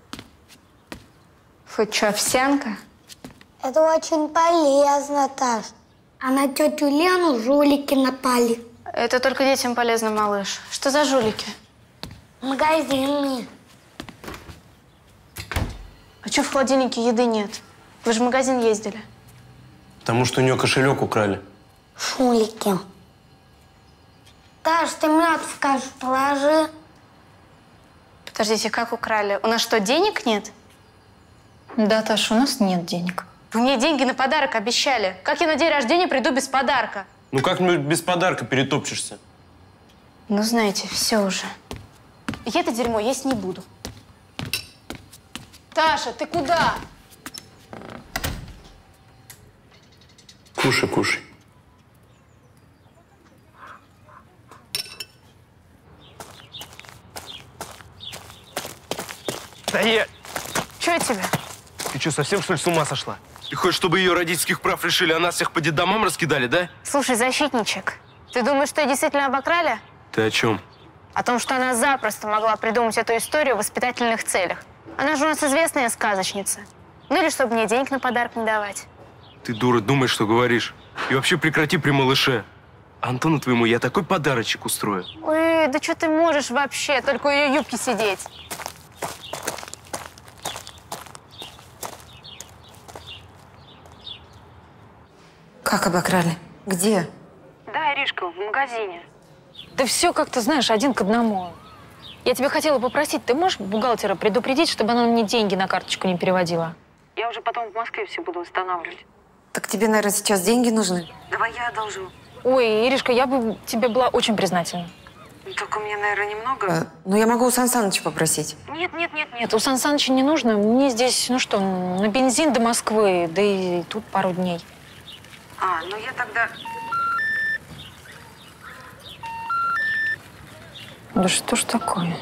Хоть что, овсянка? Это очень полезно, Таш. А на тетю Лену жулики напали. Это только детям полезно, малыш. Что за жулики? Магазинные. А что в холодильнике еды нет? Вы же в магазин ездили. Потому что у нее кошелек украли. Шулики. Таш, ты мне в кашу положи. Подождите, как украли? У нас что, денег нет? Да, Таша, у нас нет денег. Вы мне деньги на подарок обещали. Как я на день рождения приду без подарка? Ну как-нибудь без подарка перетопчешься? Ну, знаете, все уже. Я это дерьмо есть не буду. Таша, ты куда? Кушай, кушай. Да я... Че тебе? Ты что, совсем, что ли, с ума сошла? Ты хочешь, чтобы ее родительских прав лишили, а нас всех по детдомам раскидали, да? Слушай, защитничек, ты думаешь, что ее действительно обокрали? Ты о чем? О том, что она запросто могла придумать эту историю в воспитательных целях. Она же у нас известная сказочница. Ну или чтобы мне денег на подарок не давать. Ты, дура, думаешь, что говоришь. И вообще прекрати при малыше. Антону твоему я такой подарочек устрою. Ой, да что ты можешь вообще? Только у ее юбки сидеть. Как обокрали? Где? Да, Иришка, в магазине. Да все как-то, знаешь, один к одному. Я тебя хотела попросить, ты можешь бухгалтера предупредить, чтобы она мне деньги на карточку не переводила? Я уже потом в Москве все буду восстанавливать. Так тебе, наверное, сейчас деньги нужны? Давай я одолжу. Ой, Иришка, я бы тебе была очень признательна. Только у меня, наверное, немного. Ну, я могу у Сан Саныча попросить. Нет, нет, нет, нет, у Сан Саныча не нужно. Мне здесь, ну что, на бензин до Москвы, да и тут пару дней. А, ну я тогда... Да что ж такое?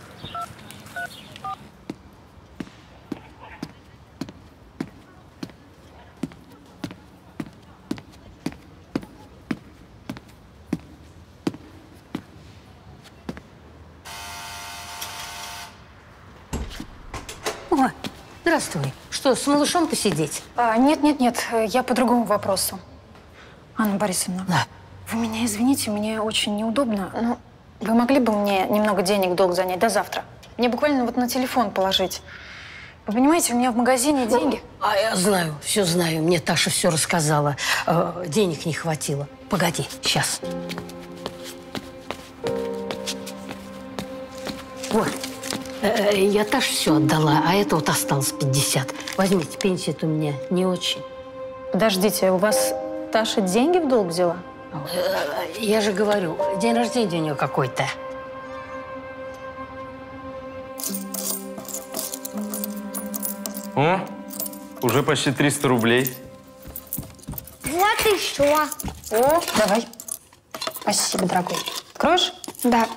О, здравствуй. Что, с малышом посидеть? А, нет, нет, нет, я по другому вопросу. Анна Борисовна, да. Вы меня извините, мне очень неудобно, но вы могли бы мне немного денег в долг занять до завтра? Мне буквально вот на телефон положить. Вы понимаете, у меня в магазине деньги. А я знаю, все знаю. Мне Таша все рассказала. Э, денег не хватило. Погоди, сейчас. Вот. Э, я Таше все отдала, а это вот осталось пятьдесят. Возьмите, пенсия-то у меня не очень. Подождите, у вас Таша деньги в долг взяла? Э, я же говорю, день рождения у нее какой-то. О, уже почти триста рублей. Вот еще. О, давай. Спасибо, дорогой. Откроешь? Да.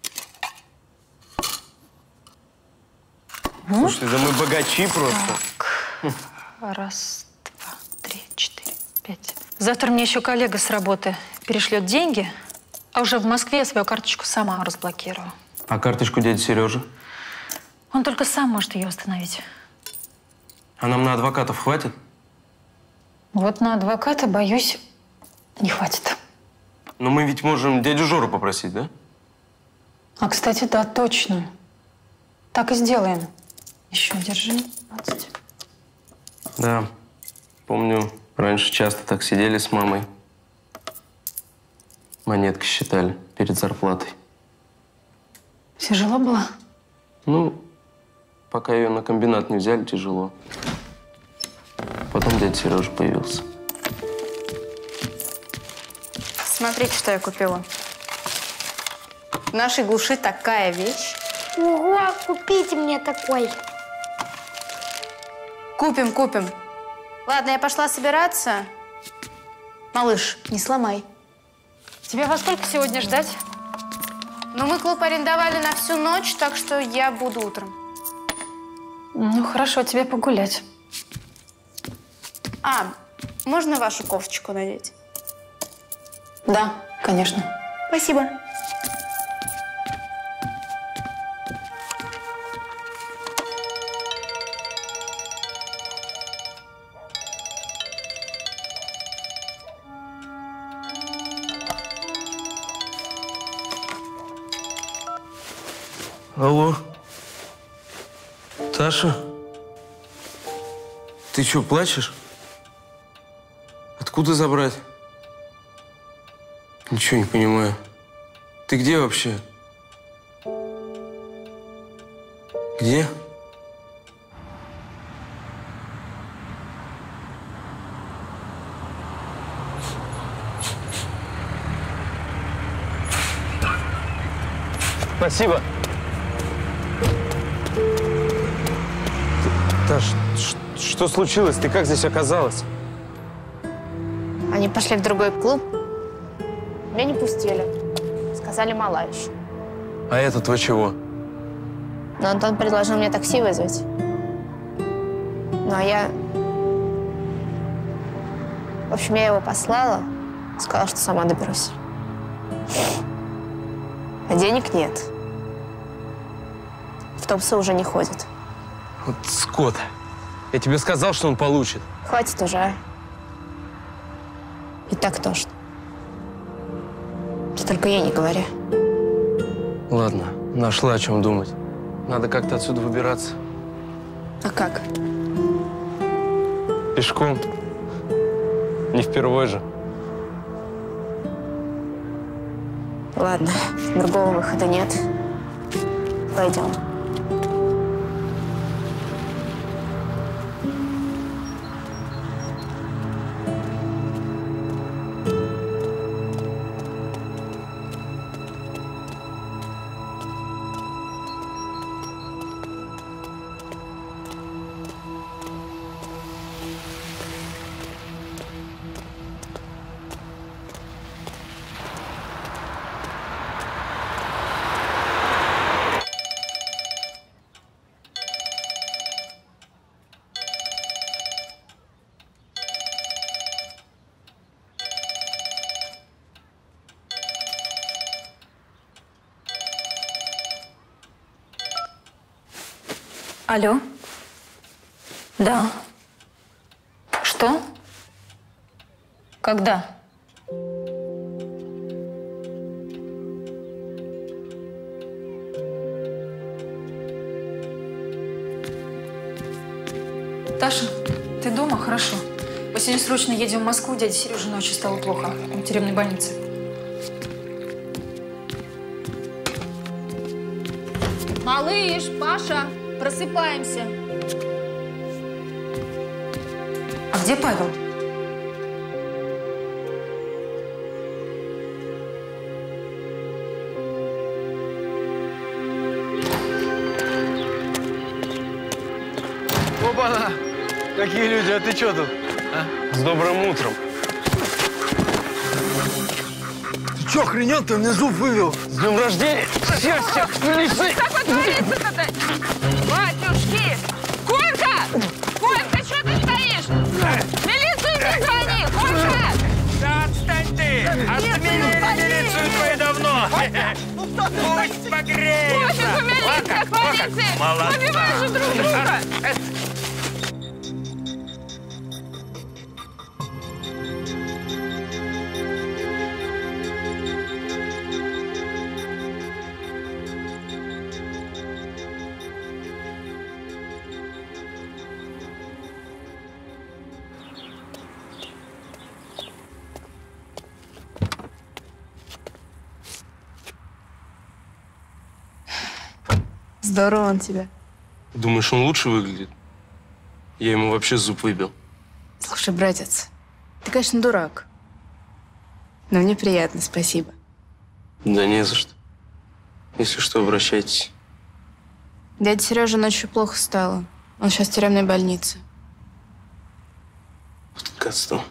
Слушай, да мы богачи просто. Раз, два, три, четыре, пять. Завтра мне еще коллега с работы перешлет деньги, а уже в Москве я свою карточку сама разблокирую. А карточку дяди Сережи? Он только сам может ее остановить. А нам на адвокатов хватит? Вот на адвоката, боюсь, не хватит. Но мы ведь можем дядю Жору попросить, да? А, кстати, да, точно. Так и сделаем. Еще держи. двадцать. Да. Помню, раньше часто так сидели с мамой. Монетки считали перед зарплатой. Тяжело было? Ну, пока ее на комбинат не взяли, тяжело. Потом дядя Сережа появился. Смотрите, что я купила. В нашей глуши такая вещь. Ого, купите мне такой. Купим, купим. Ладно, я пошла собираться. Малыш, не сломай. Тебя во сколько сегодня ждать? Ну, мы клуб арендовали на всю ночь, так что я буду утром. Ну, хорошо, тебе погулять. А, можно вашу кофточку надеть? Да, конечно. Спасибо. Алло. Таша? Ты что, плачешь? Откуда забрать? Ничего не понимаю. Ты где вообще? Где? Спасибо. Таш, что случилось? Ты как здесь оказалась? Они пошли в другой клуб. Меня не пустили. Сказали, мала еще. А этот вы чего? Но Антон предложил мне такси вызвать. Ну, а я... В общем, я его послала. Сказала, что сама доберусь. А денег нет. Автобусы уже не ходят. Вот скот. Я тебе сказал, что он получит. Хватит уже, а? И так тошно. Ты только ей не говори. Ладно, нашла о чем думать. Надо как-то отсюда выбираться. А как? Пешком. Не впервой же. Ладно, другого выхода нет. Пойдем. Алло? Да. Что? Когда? Таша, ты дома? Хорошо. Мы сегодня срочно едем в Москву. Дяде Сереже ночью стало плохо. В тюремной больнице. Малыш, Паша, просыпаемся. А где Павел? Опа-на! Какие люди, а ты что тут? А? С добрым утром. Ты что, охренел? Ты мне зуб вывел. С днем рождения! Счастья! Фелисы! Что такое творится-то? Батюшки! Колька! Колька, что ты стоишь? Милицию не звони! Колька! Да отстань ты! Отменили милицию твою давно! Ну кто ты? Пусть погреется! Пофигу, милиция, хвалите! Молодца! Побивай же друг друга! Здорово он тебя. Думаешь, он лучше выглядит? Я ему вообще зуб выбил. Слушай, братец, ты, конечно, дурак. Но мне приятно, спасибо. Да не за что. Если что, обращайтесь. Дядя Сережа ночью плохо стало. Он сейчас в тюремной больнице. Вот гадство.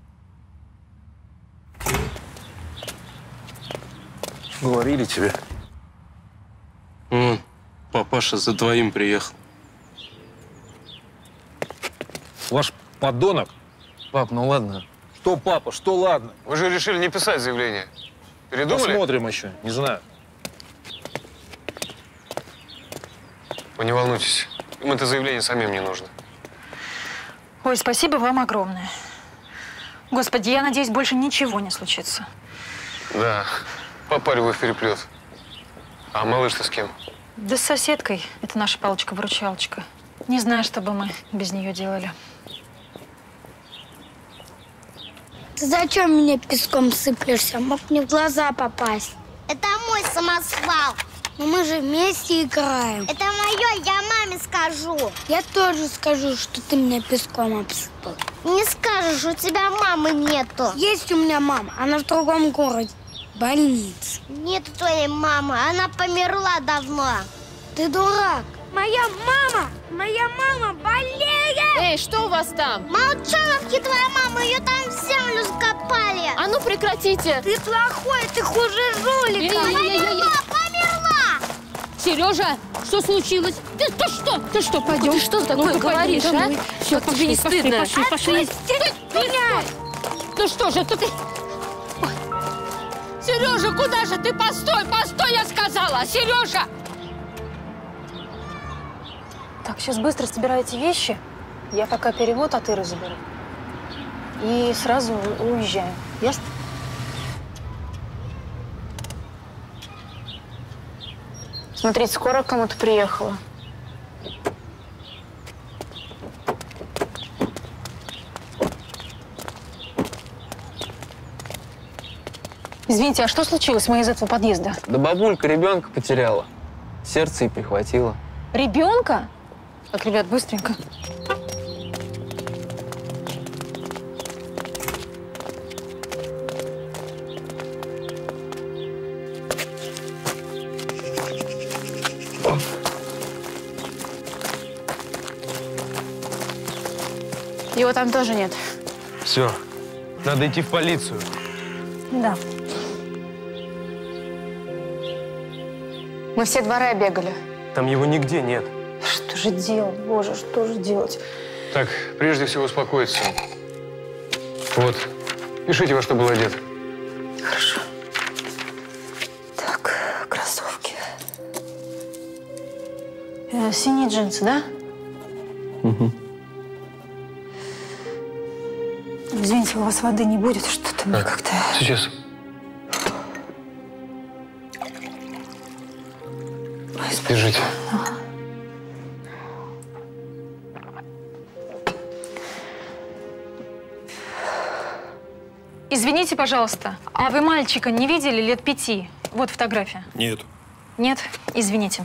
Говорили тебе. Вон, папаша за твоим приехал. Ваш подонок? Пап, ну ладно. Что, папа, что ладно? Вы же решили не писать заявление. Передумали? Посмотрим еще, не знаю. Вы не волнуйтесь. Им это заявление самим не нужно. Ой, спасибо вам огромное. Господи, я надеюсь, больше ничего не случится. Да, попали вы в переплет. А малыш-то с кем? Да с соседкой. Это наша палочка-выручалочка. Не знаю, что бы мы без нее делали. Ты зачем мне песком сыплешься? Мог мне в глаза попасть. Это мой самосвал. Но мы же вместе играем. Это мое, я маме скажу. Я тоже скажу, что ты меня песком обсыпал. Не скажешь, у тебя мамы нету. Есть у меня мама, она в другом городе. Больница. Нету твоей мамы, она померла давно. Ты дурак. Моя мама, моя мама болеет. Эй, что у вас там? Молчановки твоя мама, ее там в землю закопали. А ну прекратите. Ты плохой, ты хуже жулика. Померла, померла. Сережа, что случилось? Ты, ты что? Ты что, пойдем? Ты что такое Ну, говоришь, а? Все, Как тебе не стыдно? Пошли, пошли. Ну что же, ты... Сережа, куда же ты? Постой, постой, я сказала! Сережа! Так, сейчас быстро собирайте вещи. Я пока перевод от Иры заберу. И сразу уезжаем. Ясно? Смотрите, скоро кому-то приехала. Извините, а что случилось? Мы из этого подъезда. Да бабулька ребенка потеряла. Сердце и прихватило. Ребенка? Так, ребят, быстренько. Его там тоже нет. Все, надо идти в полицию. Да. Мы все двора бегали. Там его нигде нет. Что же делать, боже, что же делать? Так, прежде всего успокоиться. Вот, пишите, во что был одет. Хорошо. Так, кроссовки. Э, синие джинсы, да? Угу. Извините, у вас воды не будет? Что-то мне А, как-то... Сейчас. Держите. Ага. Извините, пожалуйста, а вы мальчика не видели лет пяти? Вот фотография. Нет. Нет? Извините.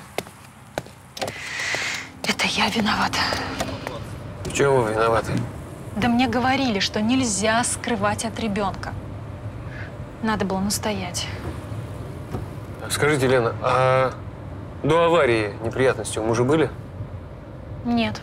Это я виновата. В чем вы виноваты? Да мне говорили, что нельзя скрывать от ребенка. Надо было настоять. Скажите, Лена, а до аварии неприятности у мужа были? Нет.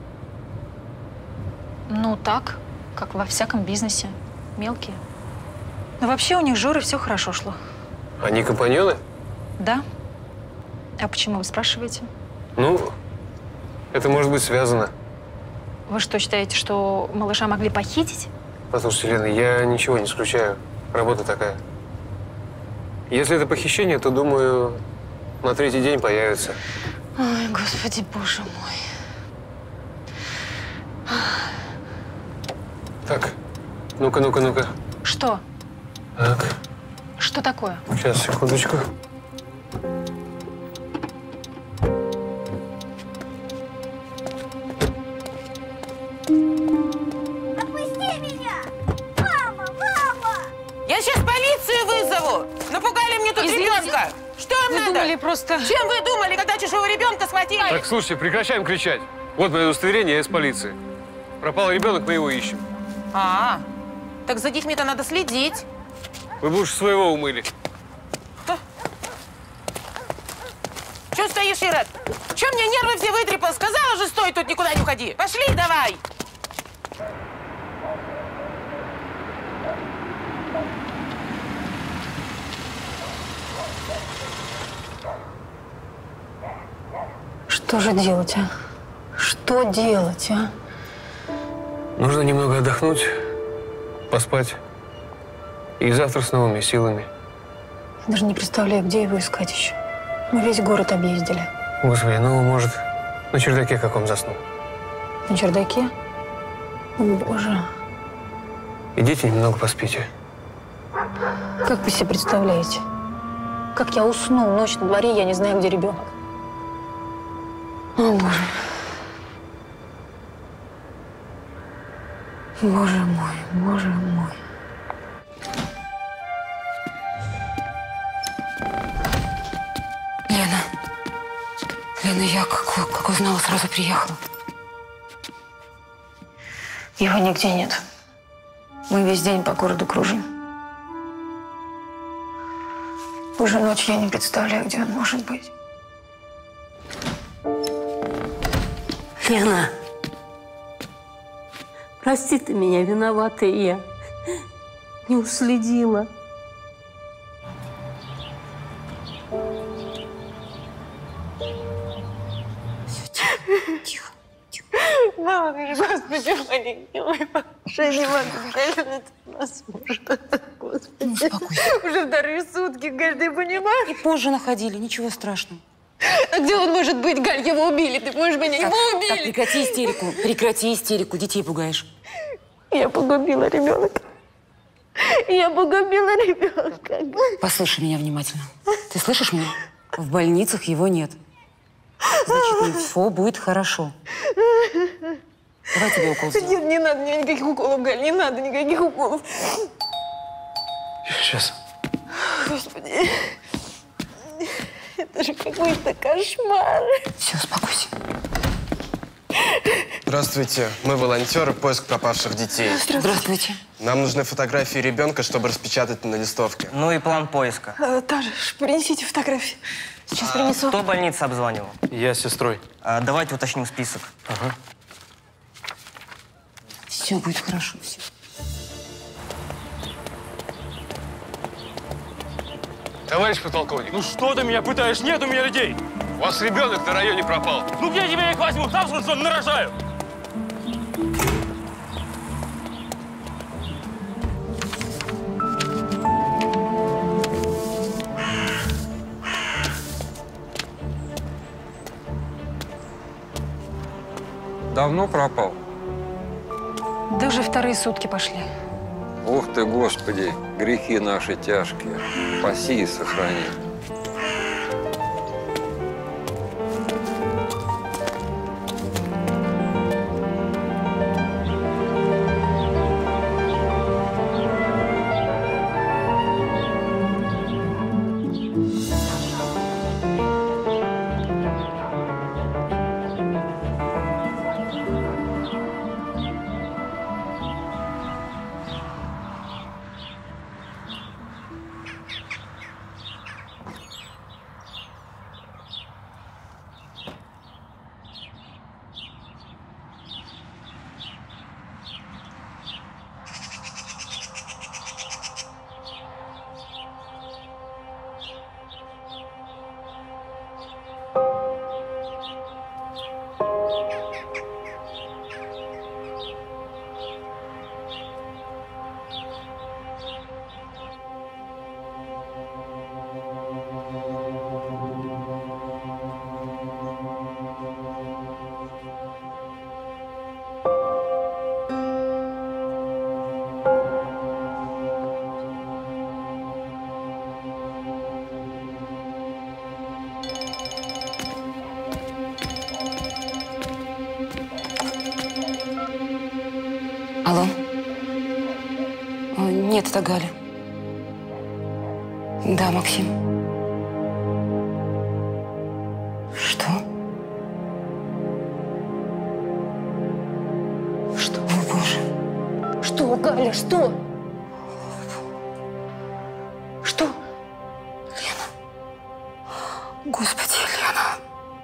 Ну, так, как во всяком бизнесе. Мелкие. Но вообще у них с Жорой все хорошо шло. Они компаньоны? Да? А почему вы спрашиваете? Ну, это может быть связано. Вы что, считаете, что малыша могли похитить? Послушайте, Лена, я ничего не исключаю. Работа такая. Если это похищение, то, думаю, на третий день появится. Ой, господи, боже мой. Так, ну-ка, ну-ка, ну-ка. Что? Так, Что такое? сейчас, секундочку. Отпусти меня! Мама, мама! Я сейчас полицию вызову! Напугали мне тут Извините, ребенка! Что вам мы надо? думали просто... Чем вы думали, когда чужого ребенка схватили? Так, слушайте, прекращаем кричать. Вот мое удостоверение, я из полиции. Пропал ребенок, мы его ищем. А, так за детьми-то надо следить. Вы бы уж своего умыли. Чего стоишь, Ирод? Че мне нервы все вытрепал? Сказала же, стой тут, никуда не уходи. Пошли давай! Что же делать, а? Что делать, а? Нужно немного отдохнуть, поспать. И завтра с новыми силами. Я даже не представляю, где его искать еще. Мы весь город объездили. Господи, ну, может, на чердаке каком заснул. На чердаке? О, боже. Идите немного поспите. Как вы себе представляете? Как я усну ночь на дворе, я не знаю, где ребенок. О, боже. Боже мой, боже мой. Лена, я как, как узнала, сразу приехала. Его нигде нет. Мы весь день по городу кружим. Уже ночью я не представляю, где он может быть. Лена, прости ты меня, виноватая я. Не уследила. Мама, Господи, маленький мой, я не могу, Галя, это у нас может. Господи. Успокойся. Уже вторые сутки, Галь, ты понимаешь? И позже находили, ничего страшного. А где он может быть, Галь? Его убили, ты понимаешь меня? Так, Его убили! так, прекрати истерику, прекрати истерику, детей пугаешь. Я погубила ребенка. Я погубила ребенка. Послушай меня внимательно. Ты слышишь меня? В больницах его нет. Значит, все будет хорошо. Давай тебе укол сделаю. Нет, не надо мне никаких уколов, Галь, не надо никаких уколов. Сейчас. Господи. Это же какой-то кошмар. Все, успокойся. Здравствуйте. Мы волонтеры, поиск пропавших детей. Здравствуйте. Нам нужны фотографии ребенка, чтобы распечатать на листовке. Ну и план поиска. А, Таш, принесите фотографии. Сейчас принесу. Кто больницу обзванивал? Я с сестрой. А, давайте уточним список. Ага. Все будет хорошо, все. Товарищ подполковник, ну что ты меня пытаешь? Нет у меня людей. У вас ребенок на районе пропал. Ну где тебе их возьму? Там что нарожаю. Давно пропал? Да уже вторые сутки пошли. Ух ты, Господи, грехи наши тяжкие. Спаси и сохрани. Алло? О, нет, это Галя. Да, Максим. Что? Что? О, Боже. Что, Галя, что? Что? Лена. Господи, Лена.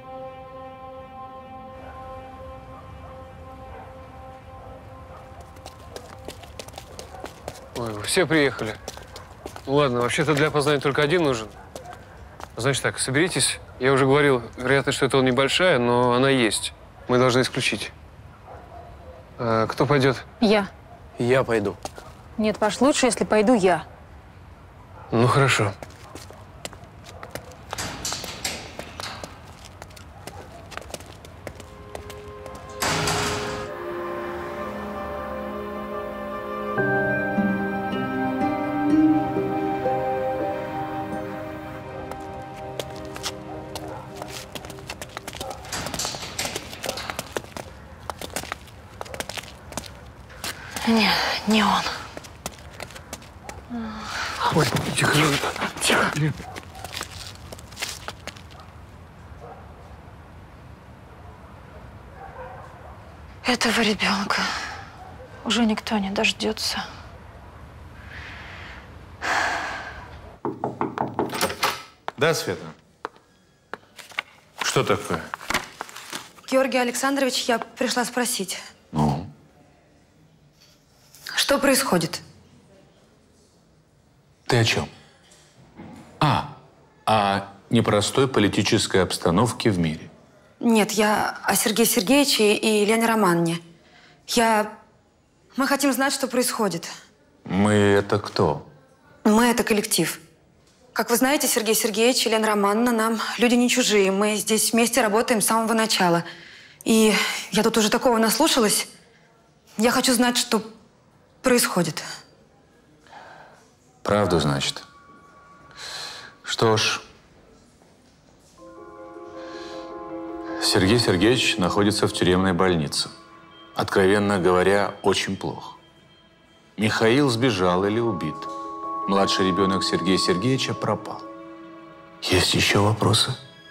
Ой, вы все приехали. Ну ладно, вообще-то для опознания только один нужен. Значит так, соберитесь. Я уже говорил, вероятность, что это он небольшая, но она есть. Мы должны исключить. А, кто пойдет? Я. Я пойду. Нет, Паш, лучше, если пойду я. Ну, хорошо. Не, не он. Ой, тихо, Лена. Тихо. Лен. Этого ребенка уже никто не дождется. Да, Света? Что такое? Георгий Александрович, я пришла спросить. Ну? Что происходит? Ты о чем? А, о непростой политической обстановке в мире. Нет, я о Сергее Сергеевиче и Елене Романовне. Я... Мы хотим знать, что происходит. Мы это кто? Мы – это коллектив. Как вы знаете, Сергей Сергеевич и Елена Романовна нам люди не чужие. Мы здесь вместе работаем с самого начала. И я тут уже такого наслушалась. Я хочу знать, что происходит. Правду, значит? Что ж, Сергей Сергеевич находится в тюремной больнице. Откровенно говоря, очень плохо. Михаил сбежал или убит. Младший ребенок Сергея Сергеевича пропал. Есть еще вопросы?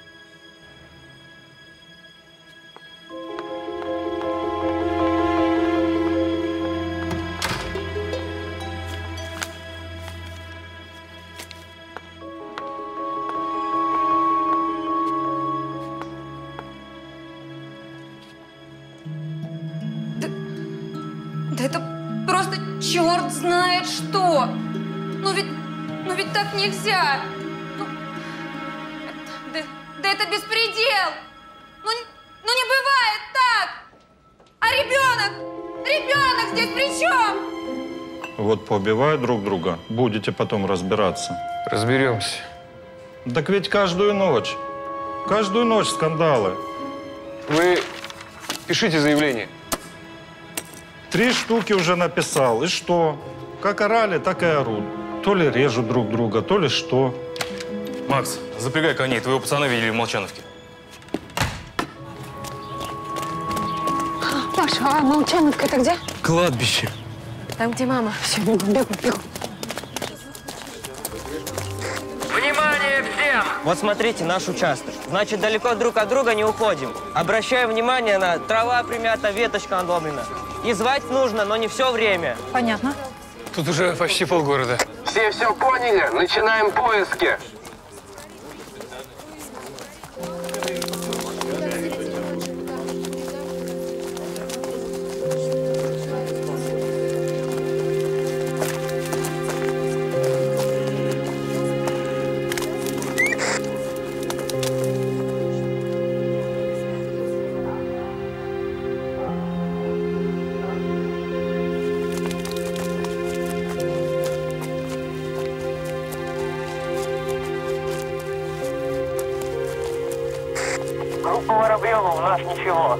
Да это просто черт знает что! Ну ведь, ну ведь так нельзя! Ну, да, да это беспредел! Ну, ну не бывает так! А ребенок? Ребенок здесь при чем? Вот поубивают друг друга, будете потом разбираться. Разберемся. Так ведь каждую ночь, каждую ночь скандалы. Вы пишите заявление. Три штуки уже написал. И что? Как орали, так и орут. То ли режут друг друга, то ли что. Макс, запрягай коней. Твоего пацана видели в Молчановке. Маша, а Молчановка это где? Кладбище. Там, где мама. Все, бегу, бегу, бегу. Внимание всем! Вот смотрите, наш участок. Значит, далеко друг от друга не уходим. Обращаю внимание на трава примята, веточка надломлена. И звать нужно, но не все время. Понятно. Тут уже почти полгорода. Все все поняли? Начинаем поиски. Группа Воробьева, у нас ничего.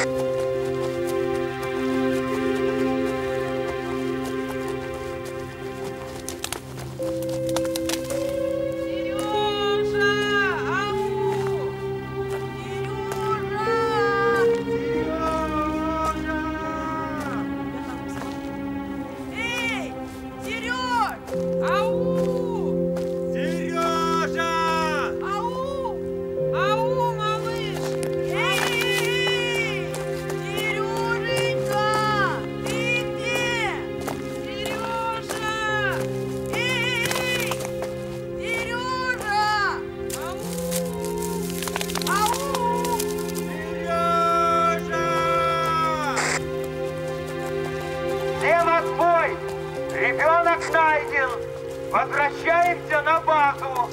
Ребенок найден! Возвращаемся на базу!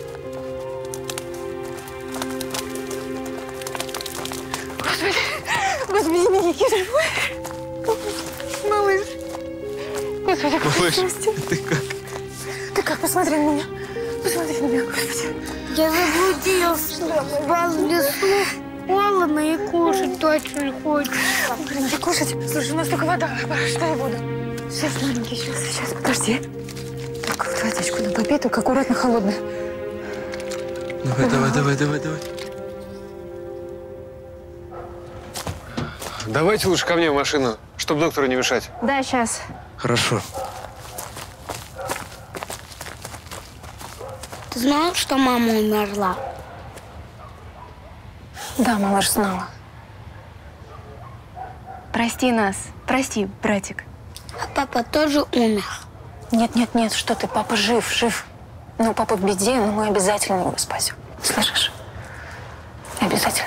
Господи, господи, Никита, живой? Малыш. Господи, Малыш, счастье. ты как? Ты как? Посмотри на меня. Посмотри на меня, господи. Я заблудился. Вас в лесу холодно и кушать очень хочется. Блин, ты кушать? Слушай, у нас только вода. Что я буду? Сейчас, маленький, сейчас, сейчас, подожди. Так, вот водичку надо попей, только аккуратно, холодная. Давай, давай, давай, давай, давай. Давайте лучше ко мне в машину, чтобы доктору не мешать. Да, сейчас. Хорошо. Ты знал, что мама умерла? Да, малыш, знала. Прости нас. Прости, братик. А папа тоже умер? Нет, нет, нет, что ты, папа жив, жив. Ну, папа в беде, но мы обязательно его спасем. Слышишь? Обязательно.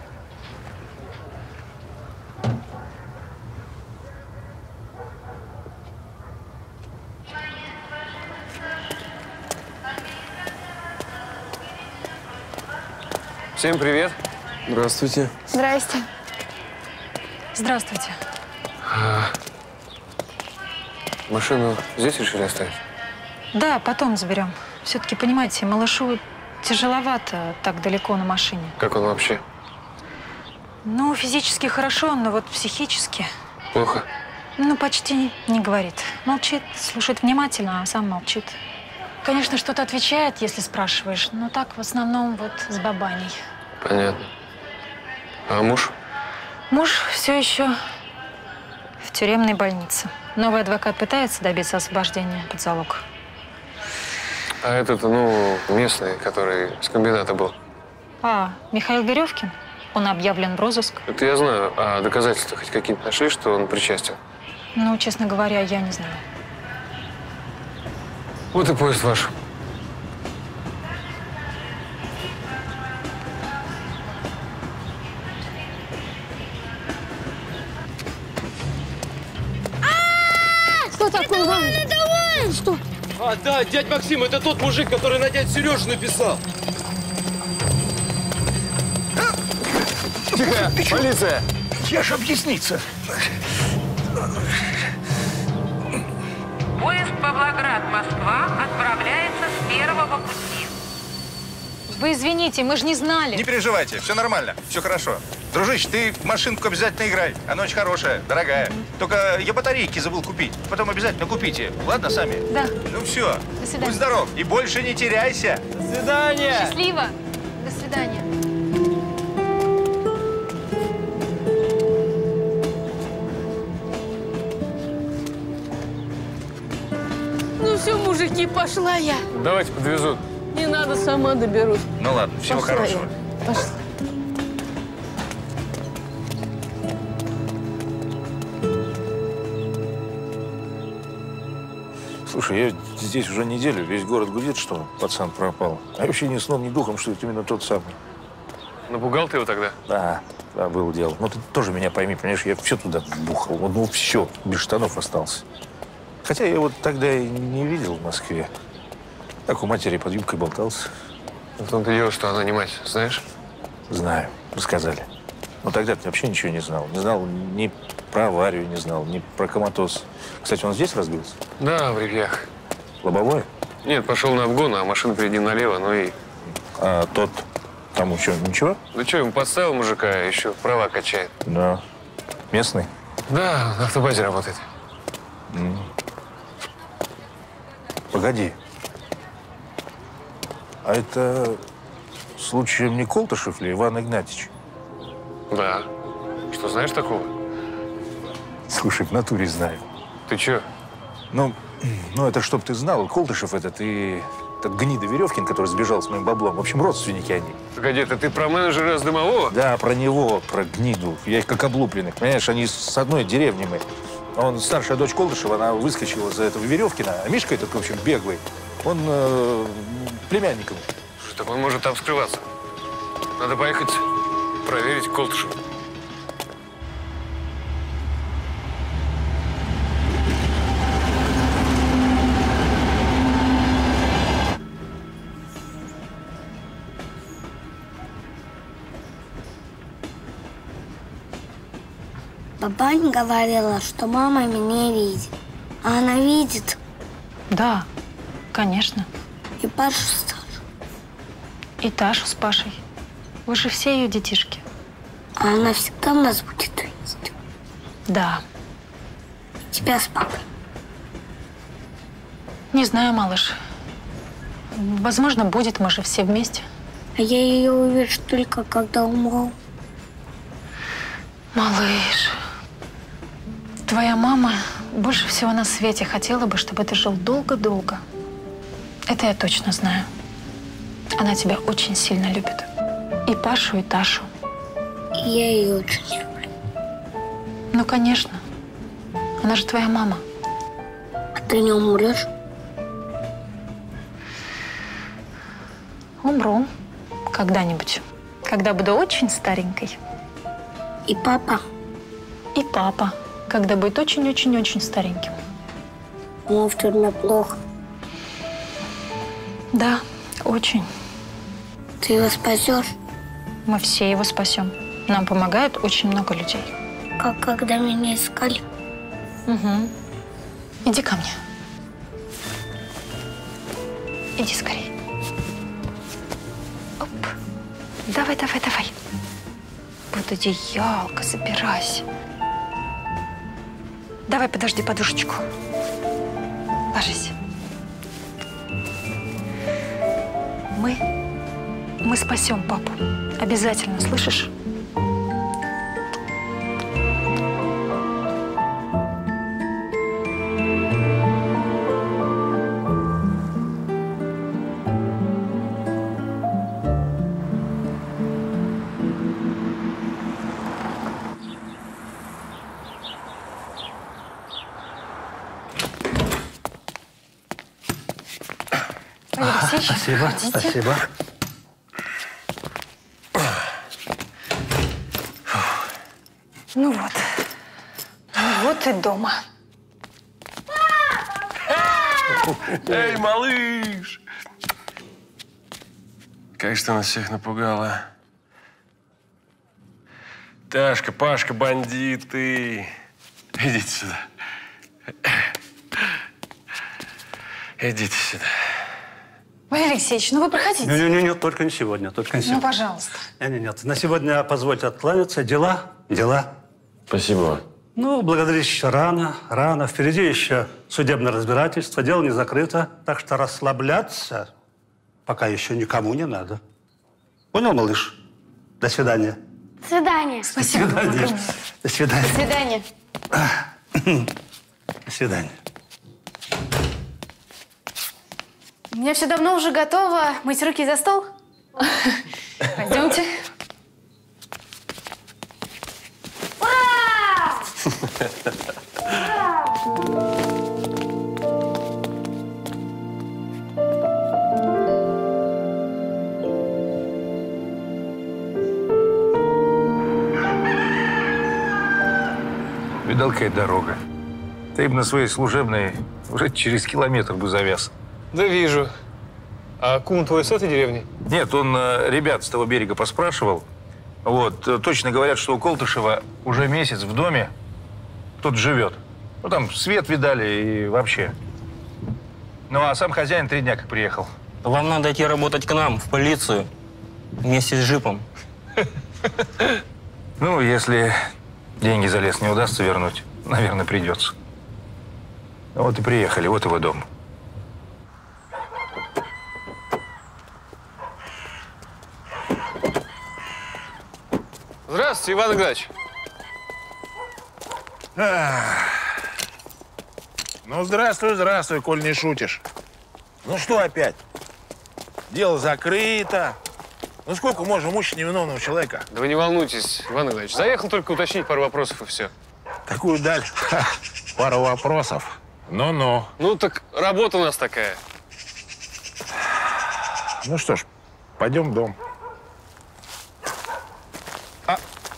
Всем привет. Здравствуйте. Здрасте. Здравствуйте. А, машину здесь решили оставить? Да, потом заберем. Все-таки, понимаете, малышу тяжеловато так далеко на машине. Как он вообще? Ну, физически хорошо, но вот психически… Плохо? Ну, почти не говорит. Молчит, слушает внимательно, а сам молчит. Конечно, что-то отвечает, если спрашиваешь, но так в основном вот с бабаней. Понятно. А муж? Муж все еще в тюремной больнице. Новый адвокат пытается добиться освобождения под залог. А этот, ну, местный, который с комбината был. А, Михаил Веревкин? Он объявлен в розыск. Это я знаю. А доказательства хоть какие-то нашли, что он причастен? Ну, честно говоря, я не знаю. Вот и поезд ваш. Что такое, Ваня? Это он! Что? А, да, дядь Максим, это тот мужик, который на дядь Сережу написал. Тихо, полиция! Я ж объясниться. Поезд Павлоград-Москва отправляется с первого пути. Вы извините, мы же не знали. Не переживайте, все нормально, все хорошо. Дружище, ты в машинку обязательно играй. Она очень хорошая, дорогая. Только я батарейки забыл купить. Потом обязательно купите. Ладно, сами? Да. Ну все. До свидания. Будь здоров и больше не теряйся. До свидания. Счастливо. До свидания. Ну все, мужики, пошла я. Давайте подвезут. Не надо, сама доберусь. Ну ладно, всего Пошла хорошего. я. Пошла. Слушай, я здесь уже неделю, весь город гудит, что пацан пропал. А вообще ни сном, ни духом, что это именно тот самый. Напугал ты его тогда? Да, да, было дело. Но ты тоже меня пойми, понимаешь, я все туда бухал. Вот, ну, все, без штанов остался. Хотя я его тогда и не видел в Москве. Так у матери под юбкой болтался. В том-то дело, что она не мать, знаешь? Знаю, рассказали. Но тогда ты вообще ничего не знал. Не знал ни про аварию, не знал, ни про коматоз. Кстати, он здесь разбился? Да, в репьях. Лобовое? Нет, пошел на обгон, а машина перед ним налево, ну и… А тот тому что, ничего? Да что, ему подставил мужика, еще права качает. Да. Местный? Да, на автобазе работает. М. Погоди. А это случаем не Колтышев ли, Иван Игнатьевич? Да. Что, знаешь такого? Слушай, в натуре знаю. Ты чё? Ну, ну это чтоб ты знал, Колтышев этот и этот гнида Веревкин, который сбежал с моим баблом. В общем, родственники они. Погоди, это ты про менеджера с Дымового? Да, про него, про гниду. Я их как облупленных. Понимаешь, они с одной деревни мы. Он, старшая дочь Колтышева, она выскочила за этого Веревкина, а Мишка этот, в общем, беглый, он э, племянником. Слушай, так он может там скрываться. Надо поехать проверить Колтышева. Бабаня говорила, что мама меня видит. А она видит. Да, конечно. И Пашу с Сашей. И Ташу с Пашей. Вы же все ее детишки. А она всегда нас будет видеть. Да. И тебя с папой. Не знаю, малыш. Возможно, будет, мы же все вместе. А я ее увижу только, когда умру. Малыш, твоя мама больше всего на свете хотела бы, чтобы ты жил долго-долго. Это я точно знаю. Она тебя очень сильно любит. И Пашу, и Ташу. И я ее очень люблю. Ну, конечно. Она же твоя мама. А ты не умрешь? Умру. Когда-нибудь. Когда буду очень старенькой. И папа? И папа. Когда будет очень-очень-очень стареньким. Ему в тюрьме плохо. Да, очень. Ты его спасешь? Мы все его спасем. Нам помогает очень много людей. Как когда меня искали? Угу. Иди ко мне. Иди скорее. Оп. Давай, давай, давай. Под одеялко забирайся. Давай, подожди подушечку. Ложись. Мы, мы спасем папу. Обязательно, слышишь? Спасибо, спасибо. Ну вот. Ну вот и дома. Эй, малыш! Как же ты нас всех напугала. Ташка, Пашка, бандиты. Идите сюда. Идите сюда. Валерий Алексеевич, ну вы проходите. Нет, нет, нет, только не сегодня, только не сегодня. Ну, пожалуйста. Нет, нет, нет. На сегодня позвольте откланяться. Дела, дела. Спасибо. Ну, благодарить еще рано, рано. Впереди еще судебное разбирательство, дело не закрыто. Так что расслабляться пока еще никому не надо. Понял, малыш? До свидания. До свидания. Спасибо. До свидания. До свидания. До свидания. До свидания. У меня все давно уже готово. Мыть руки за стол? Пойдемте. Ура! Видал, какая дорога? Ты бы на своей служебной уже через километр бы завяз. Да вижу. А кум твой с этой деревни? Нет, он э, ребят с того берега поспрашивал. Вот, э, точно говорят, что у Колтышева уже месяц в доме кто-то живет. Ну, там свет видали и вообще. Ну, а сам хозяин три дня как приехал. Вам надо идти работать к нам, в полицию, вместе с джипом. Ну, если деньги за лес не удастся вернуть, наверное, придется. Вот и приехали, вот его дом. Здравствуйте, Иван Игнатьевич. Ну, здравствуй, здравствуй, коль не шутишь. Ну, что опять? Дело закрыто. Ну, сколько можно мучить невиновного человека? Да вы не волнуйтесь, Иван Игнатьевич. Заехал только уточнить пару вопросов и все. Такую даль? Ха, пару вопросов. Ну-ну. Ну, так работа у нас такая. Ну что ж, пойдем в дом. А,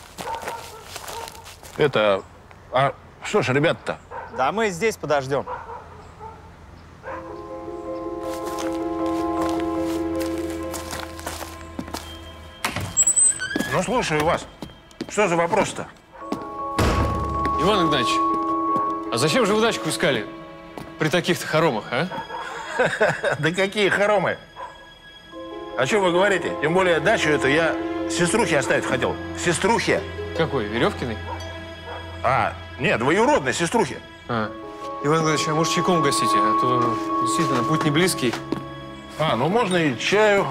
это, а что ж, ребята-то? Да мы здесь подождем. Ну, слушаю вас. Что за вопрос-то? Иван Игнатьевич, а зачем же вы дачку искали при таких-то хоромах, а? Да какие хоромы? О чем вы говорите? Тем более дачу эту я сеструхе оставить хотел. Сеструхе. Какой, Веревкиной? А, нет, двоюродной сеструхе. А. Иван Игнатьевич, а может, чайком угостите? А то действительно путь не близкий. А, ну можно и чаю.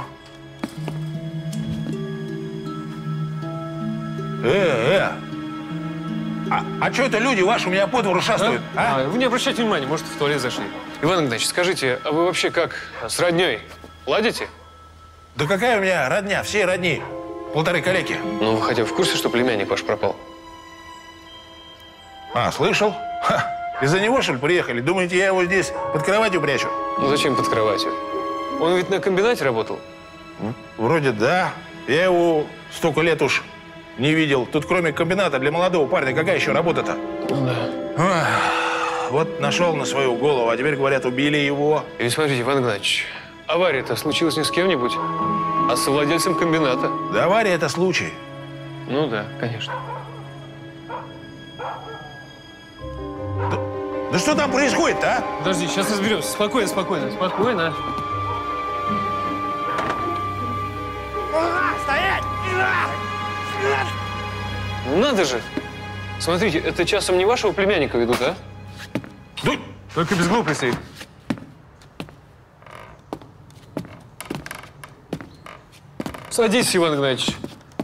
Э, э. А, а что это люди ваши у меня по двору шастают? А? А? А, вы не обращайте внимания, может, в туалет зашли. Иван Игнатьевич, скажите, а вы вообще как с родней? Ладите? Да какая у меня родня? Все родни. Полторы калеки. Ну, вы хотя бы в курсе, что племянник ваш пропал? А, слышал? Ха. Из-за него, что ли, приехали? Думаете, я его здесь под кроватью прячу? Ну зачем под кроватью? Он ведь на комбинате работал. Вроде да. Я его столько лет уж не видел. Тут кроме комбината для молодого парня какая еще работа-то? Ну да. Ах, вот нашел на свою голову, а теперь, говорят, убили его. И смотрите, Иван Игнатьевич, авария-то случилась не с кем-нибудь, а с совладельцем комбината. Да авария – это случай. Ну да, конечно. Да, да что там происходит-то, а? Подожди, сейчас разберемся. Спокойно, спокойно, спокойно. Стоять! Ну надо же! Смотрите, это часом не вашего племянника ведут, а? Да. Только без глупостей. Садись, Иван Игнатьевич.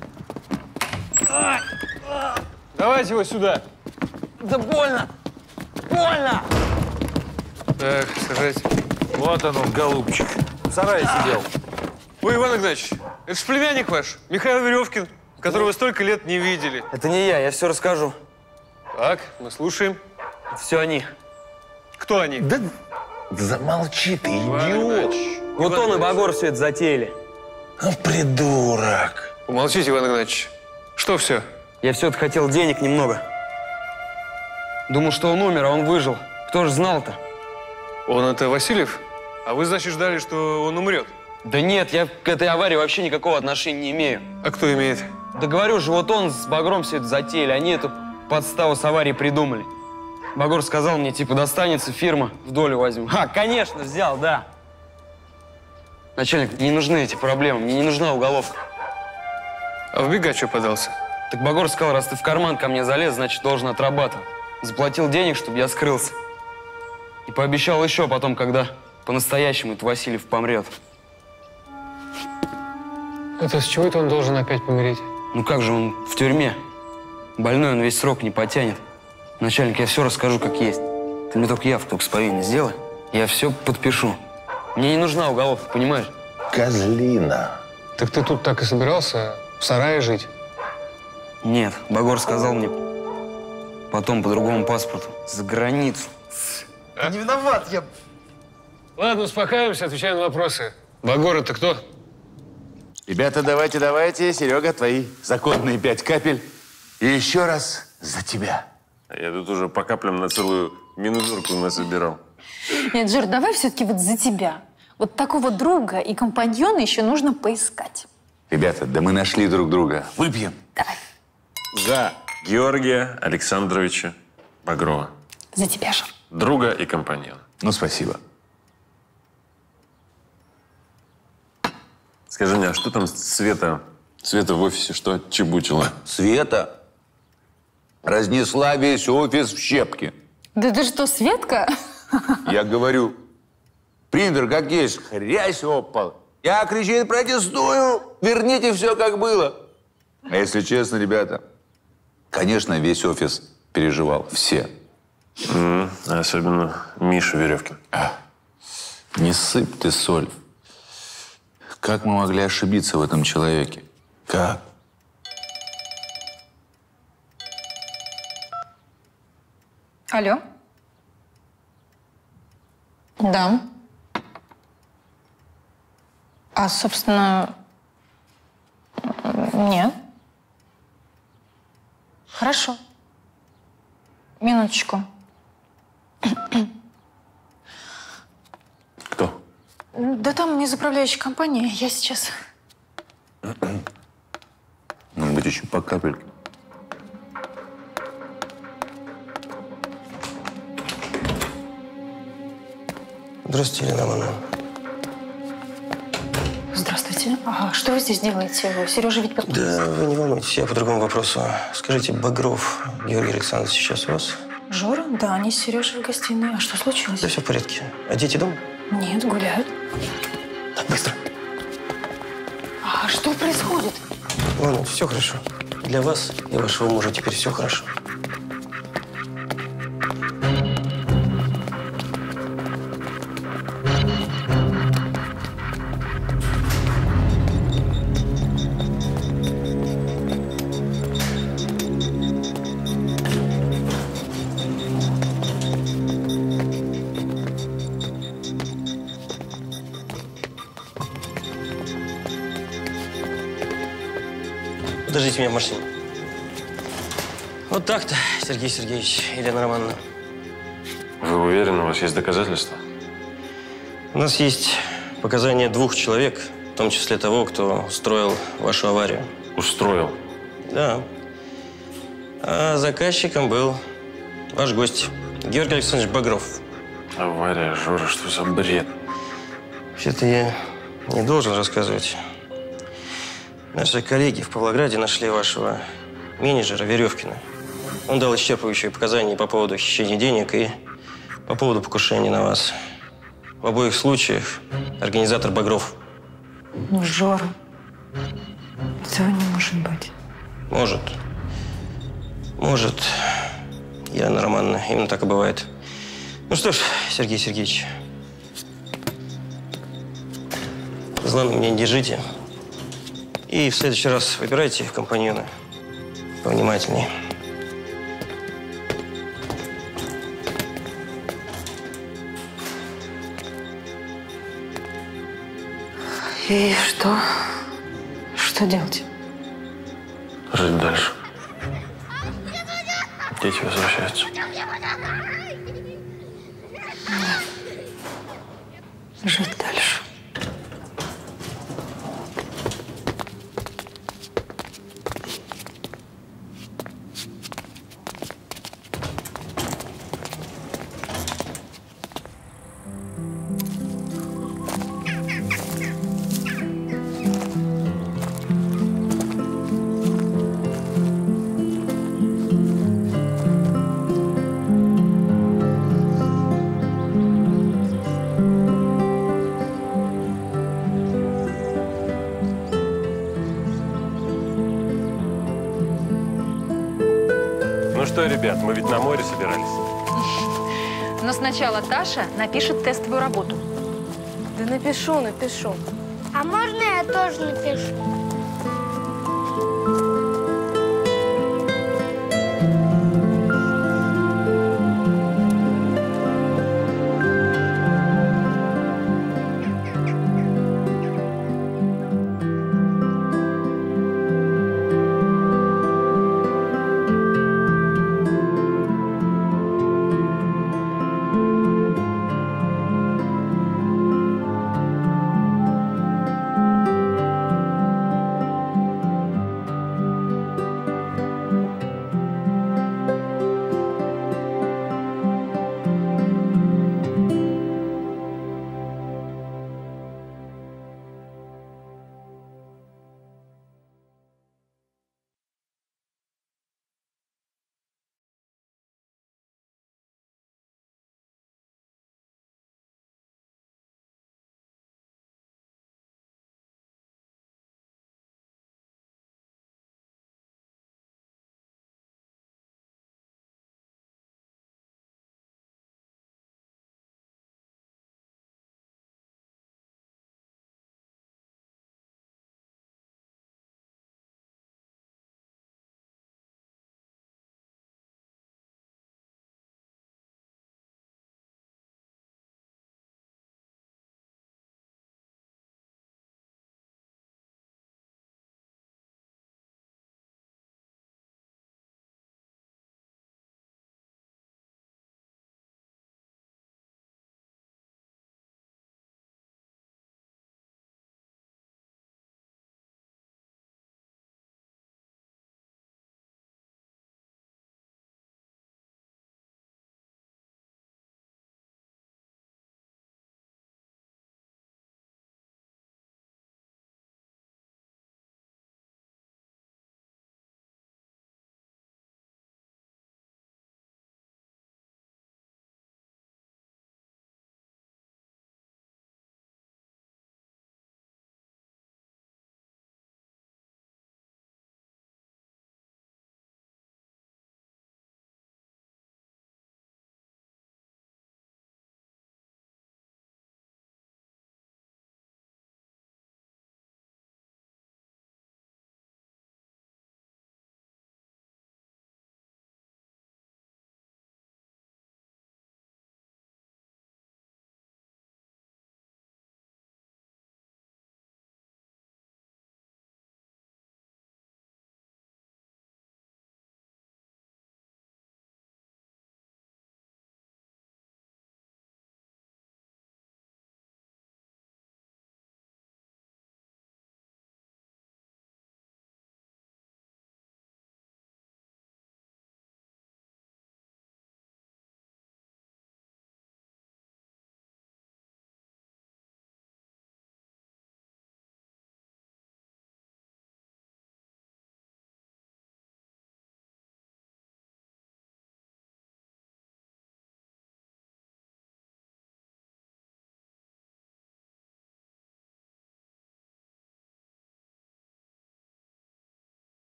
Давайте его сюда. Да больно! Больно! Так, сажайте. Вот он, он, голубчик. В сарае сидел. Ой, Иван Игнатьевич, это ж племянник ваш, Михаил Веревкин, которого столько лет не видели. Это не я, я все расскажу. Так, мы слушаем. Все они. Кто они? Да замолчи ты, идиот. Вот Иван он и Игнатьевич. Багор все это затеяли. Ну, придурок. Помолчите, Иван Игнатьевич. Что все? Я все-таки хотел денег немного. Думал, что он умер, а он выжил. Кто же знал-то? Он это Васильев? А вы, значит, ждали, что он умрет? Да нет, я к этой аварии вообще никакого отношения не имею. А кто имеет? Да говорю же, вот он с Багром все это затеяли. Они эту подставу с аварией придумали. Багор сказал мне, типа, достанется фирма, в долю возьму. А, конечно, взял, да. Начальник, не нужны эти проблемы, мне не нужна уголовка. А в бега что подался? Так Багор сказал, раз ты в карман ко мне залез, значит, должен отрабатывать. Заплатил денег, чтобы я скрылся. И пообещал еще потом, когда по-настоящему этот Васильев помрет. Это с чего это он должен опять помереть? Ну как же, он в тюрьме. Больной, он весь срок не потянет. Начальник, я все расскажу, как есть. Ты мне только явку с повинной сделай. Я все подпишу. Мне не нужна уголовка, понимаешь? Козлина. Так ты тут так и собирался в сарае жить? Нет, Багор сказал мне потом по другому паспорту. За границу. А? Не виноват, я... Ладно, успокаиваемся, отвечаем на вопросы. Багор это кто? Ребята, давайте, давайте. Серега, твои законные пять капель. И еще раз за тебя. Я тут уже по каплям на целую менузурку насобирал. Нет, Жор, давай все-таки вот за тебя. Вот такого друга и компаньона еще нужно поискать. Ребята, да мы нашли друг друга. Выпьем. Давай. За Георгия Александровича Багрова. За тебя, Жор. Друга и компаньона. Ну, спасибо. Скажи мне, а что там Света? Света в офисе что отчебучила? Света разнесла весь офис в щепки. Да ты что, Светка? Я говорю, принтер как есть, хрясь об пол. Я, кричит, протестую, верните все как было. А если честно, ребята, конечно, весь офис переживал, все. Mm, особенно Миша Веревкин. А, не сыпь ты соль. Как мы могли ошибиться в этом человеке? Как? Алло? Да. А, собственно, нет. Хорошо. Минуточку. Кто? Да там не заправляющая компания. Я сейчас... Может быть, еще по капельке. Здравствуйте, Елена Ивановна. Здравствуйте. А что вы здесь делаете? Сережа ведь подписался. Да, вы не волнуйтесь, я по другому вопросу. Скажите, Багров Георгий Александрович сейчас у вас? Жора? Да, они с Сережей в гостиной. А что случилось? Да все в порядке. А дети дома? Нет, гуляют. Так, быстро. А что происходит? Ладно, все хорошо. Для вас и вашего мужа теперь все хорошо. подождите меня в машине. Вот так-то, Сергей Сергеевич, Елена Романовна. Вы уверены, у вас есть доказательства? У нас есть показания двух человек, в том числе того, кто устроил вашу аварию. Устроил? Да. А заказчиком был ваш гость, Георгий Александрович Багров. Авария, Жора, что за бред? Вообще-то я не должен рассказывать. Наши коллеги в Павлограде нашли вашего менеджера Веревкина. Он дал исчерпывающие показания по поводу хищения денег и по поводу покушения на вас. В обоих случаях организатор Багров. Ну, Жора, этого не может быть. Может. Может. Елена Романовна, именно так и бывает. Ну что ж, Сергей Сергеевич, зла на меня не держите. И в следующий раз выбирайте компаньона повнимательнее. И что? Что делать? Жить дальше. Дети возвращаются. Жить дальше. Ну что, ребят, мы ведь на море собирались. Но сначала Таша напишет тестовую работу. Да напишу, напишу. А можно я тоже напишу?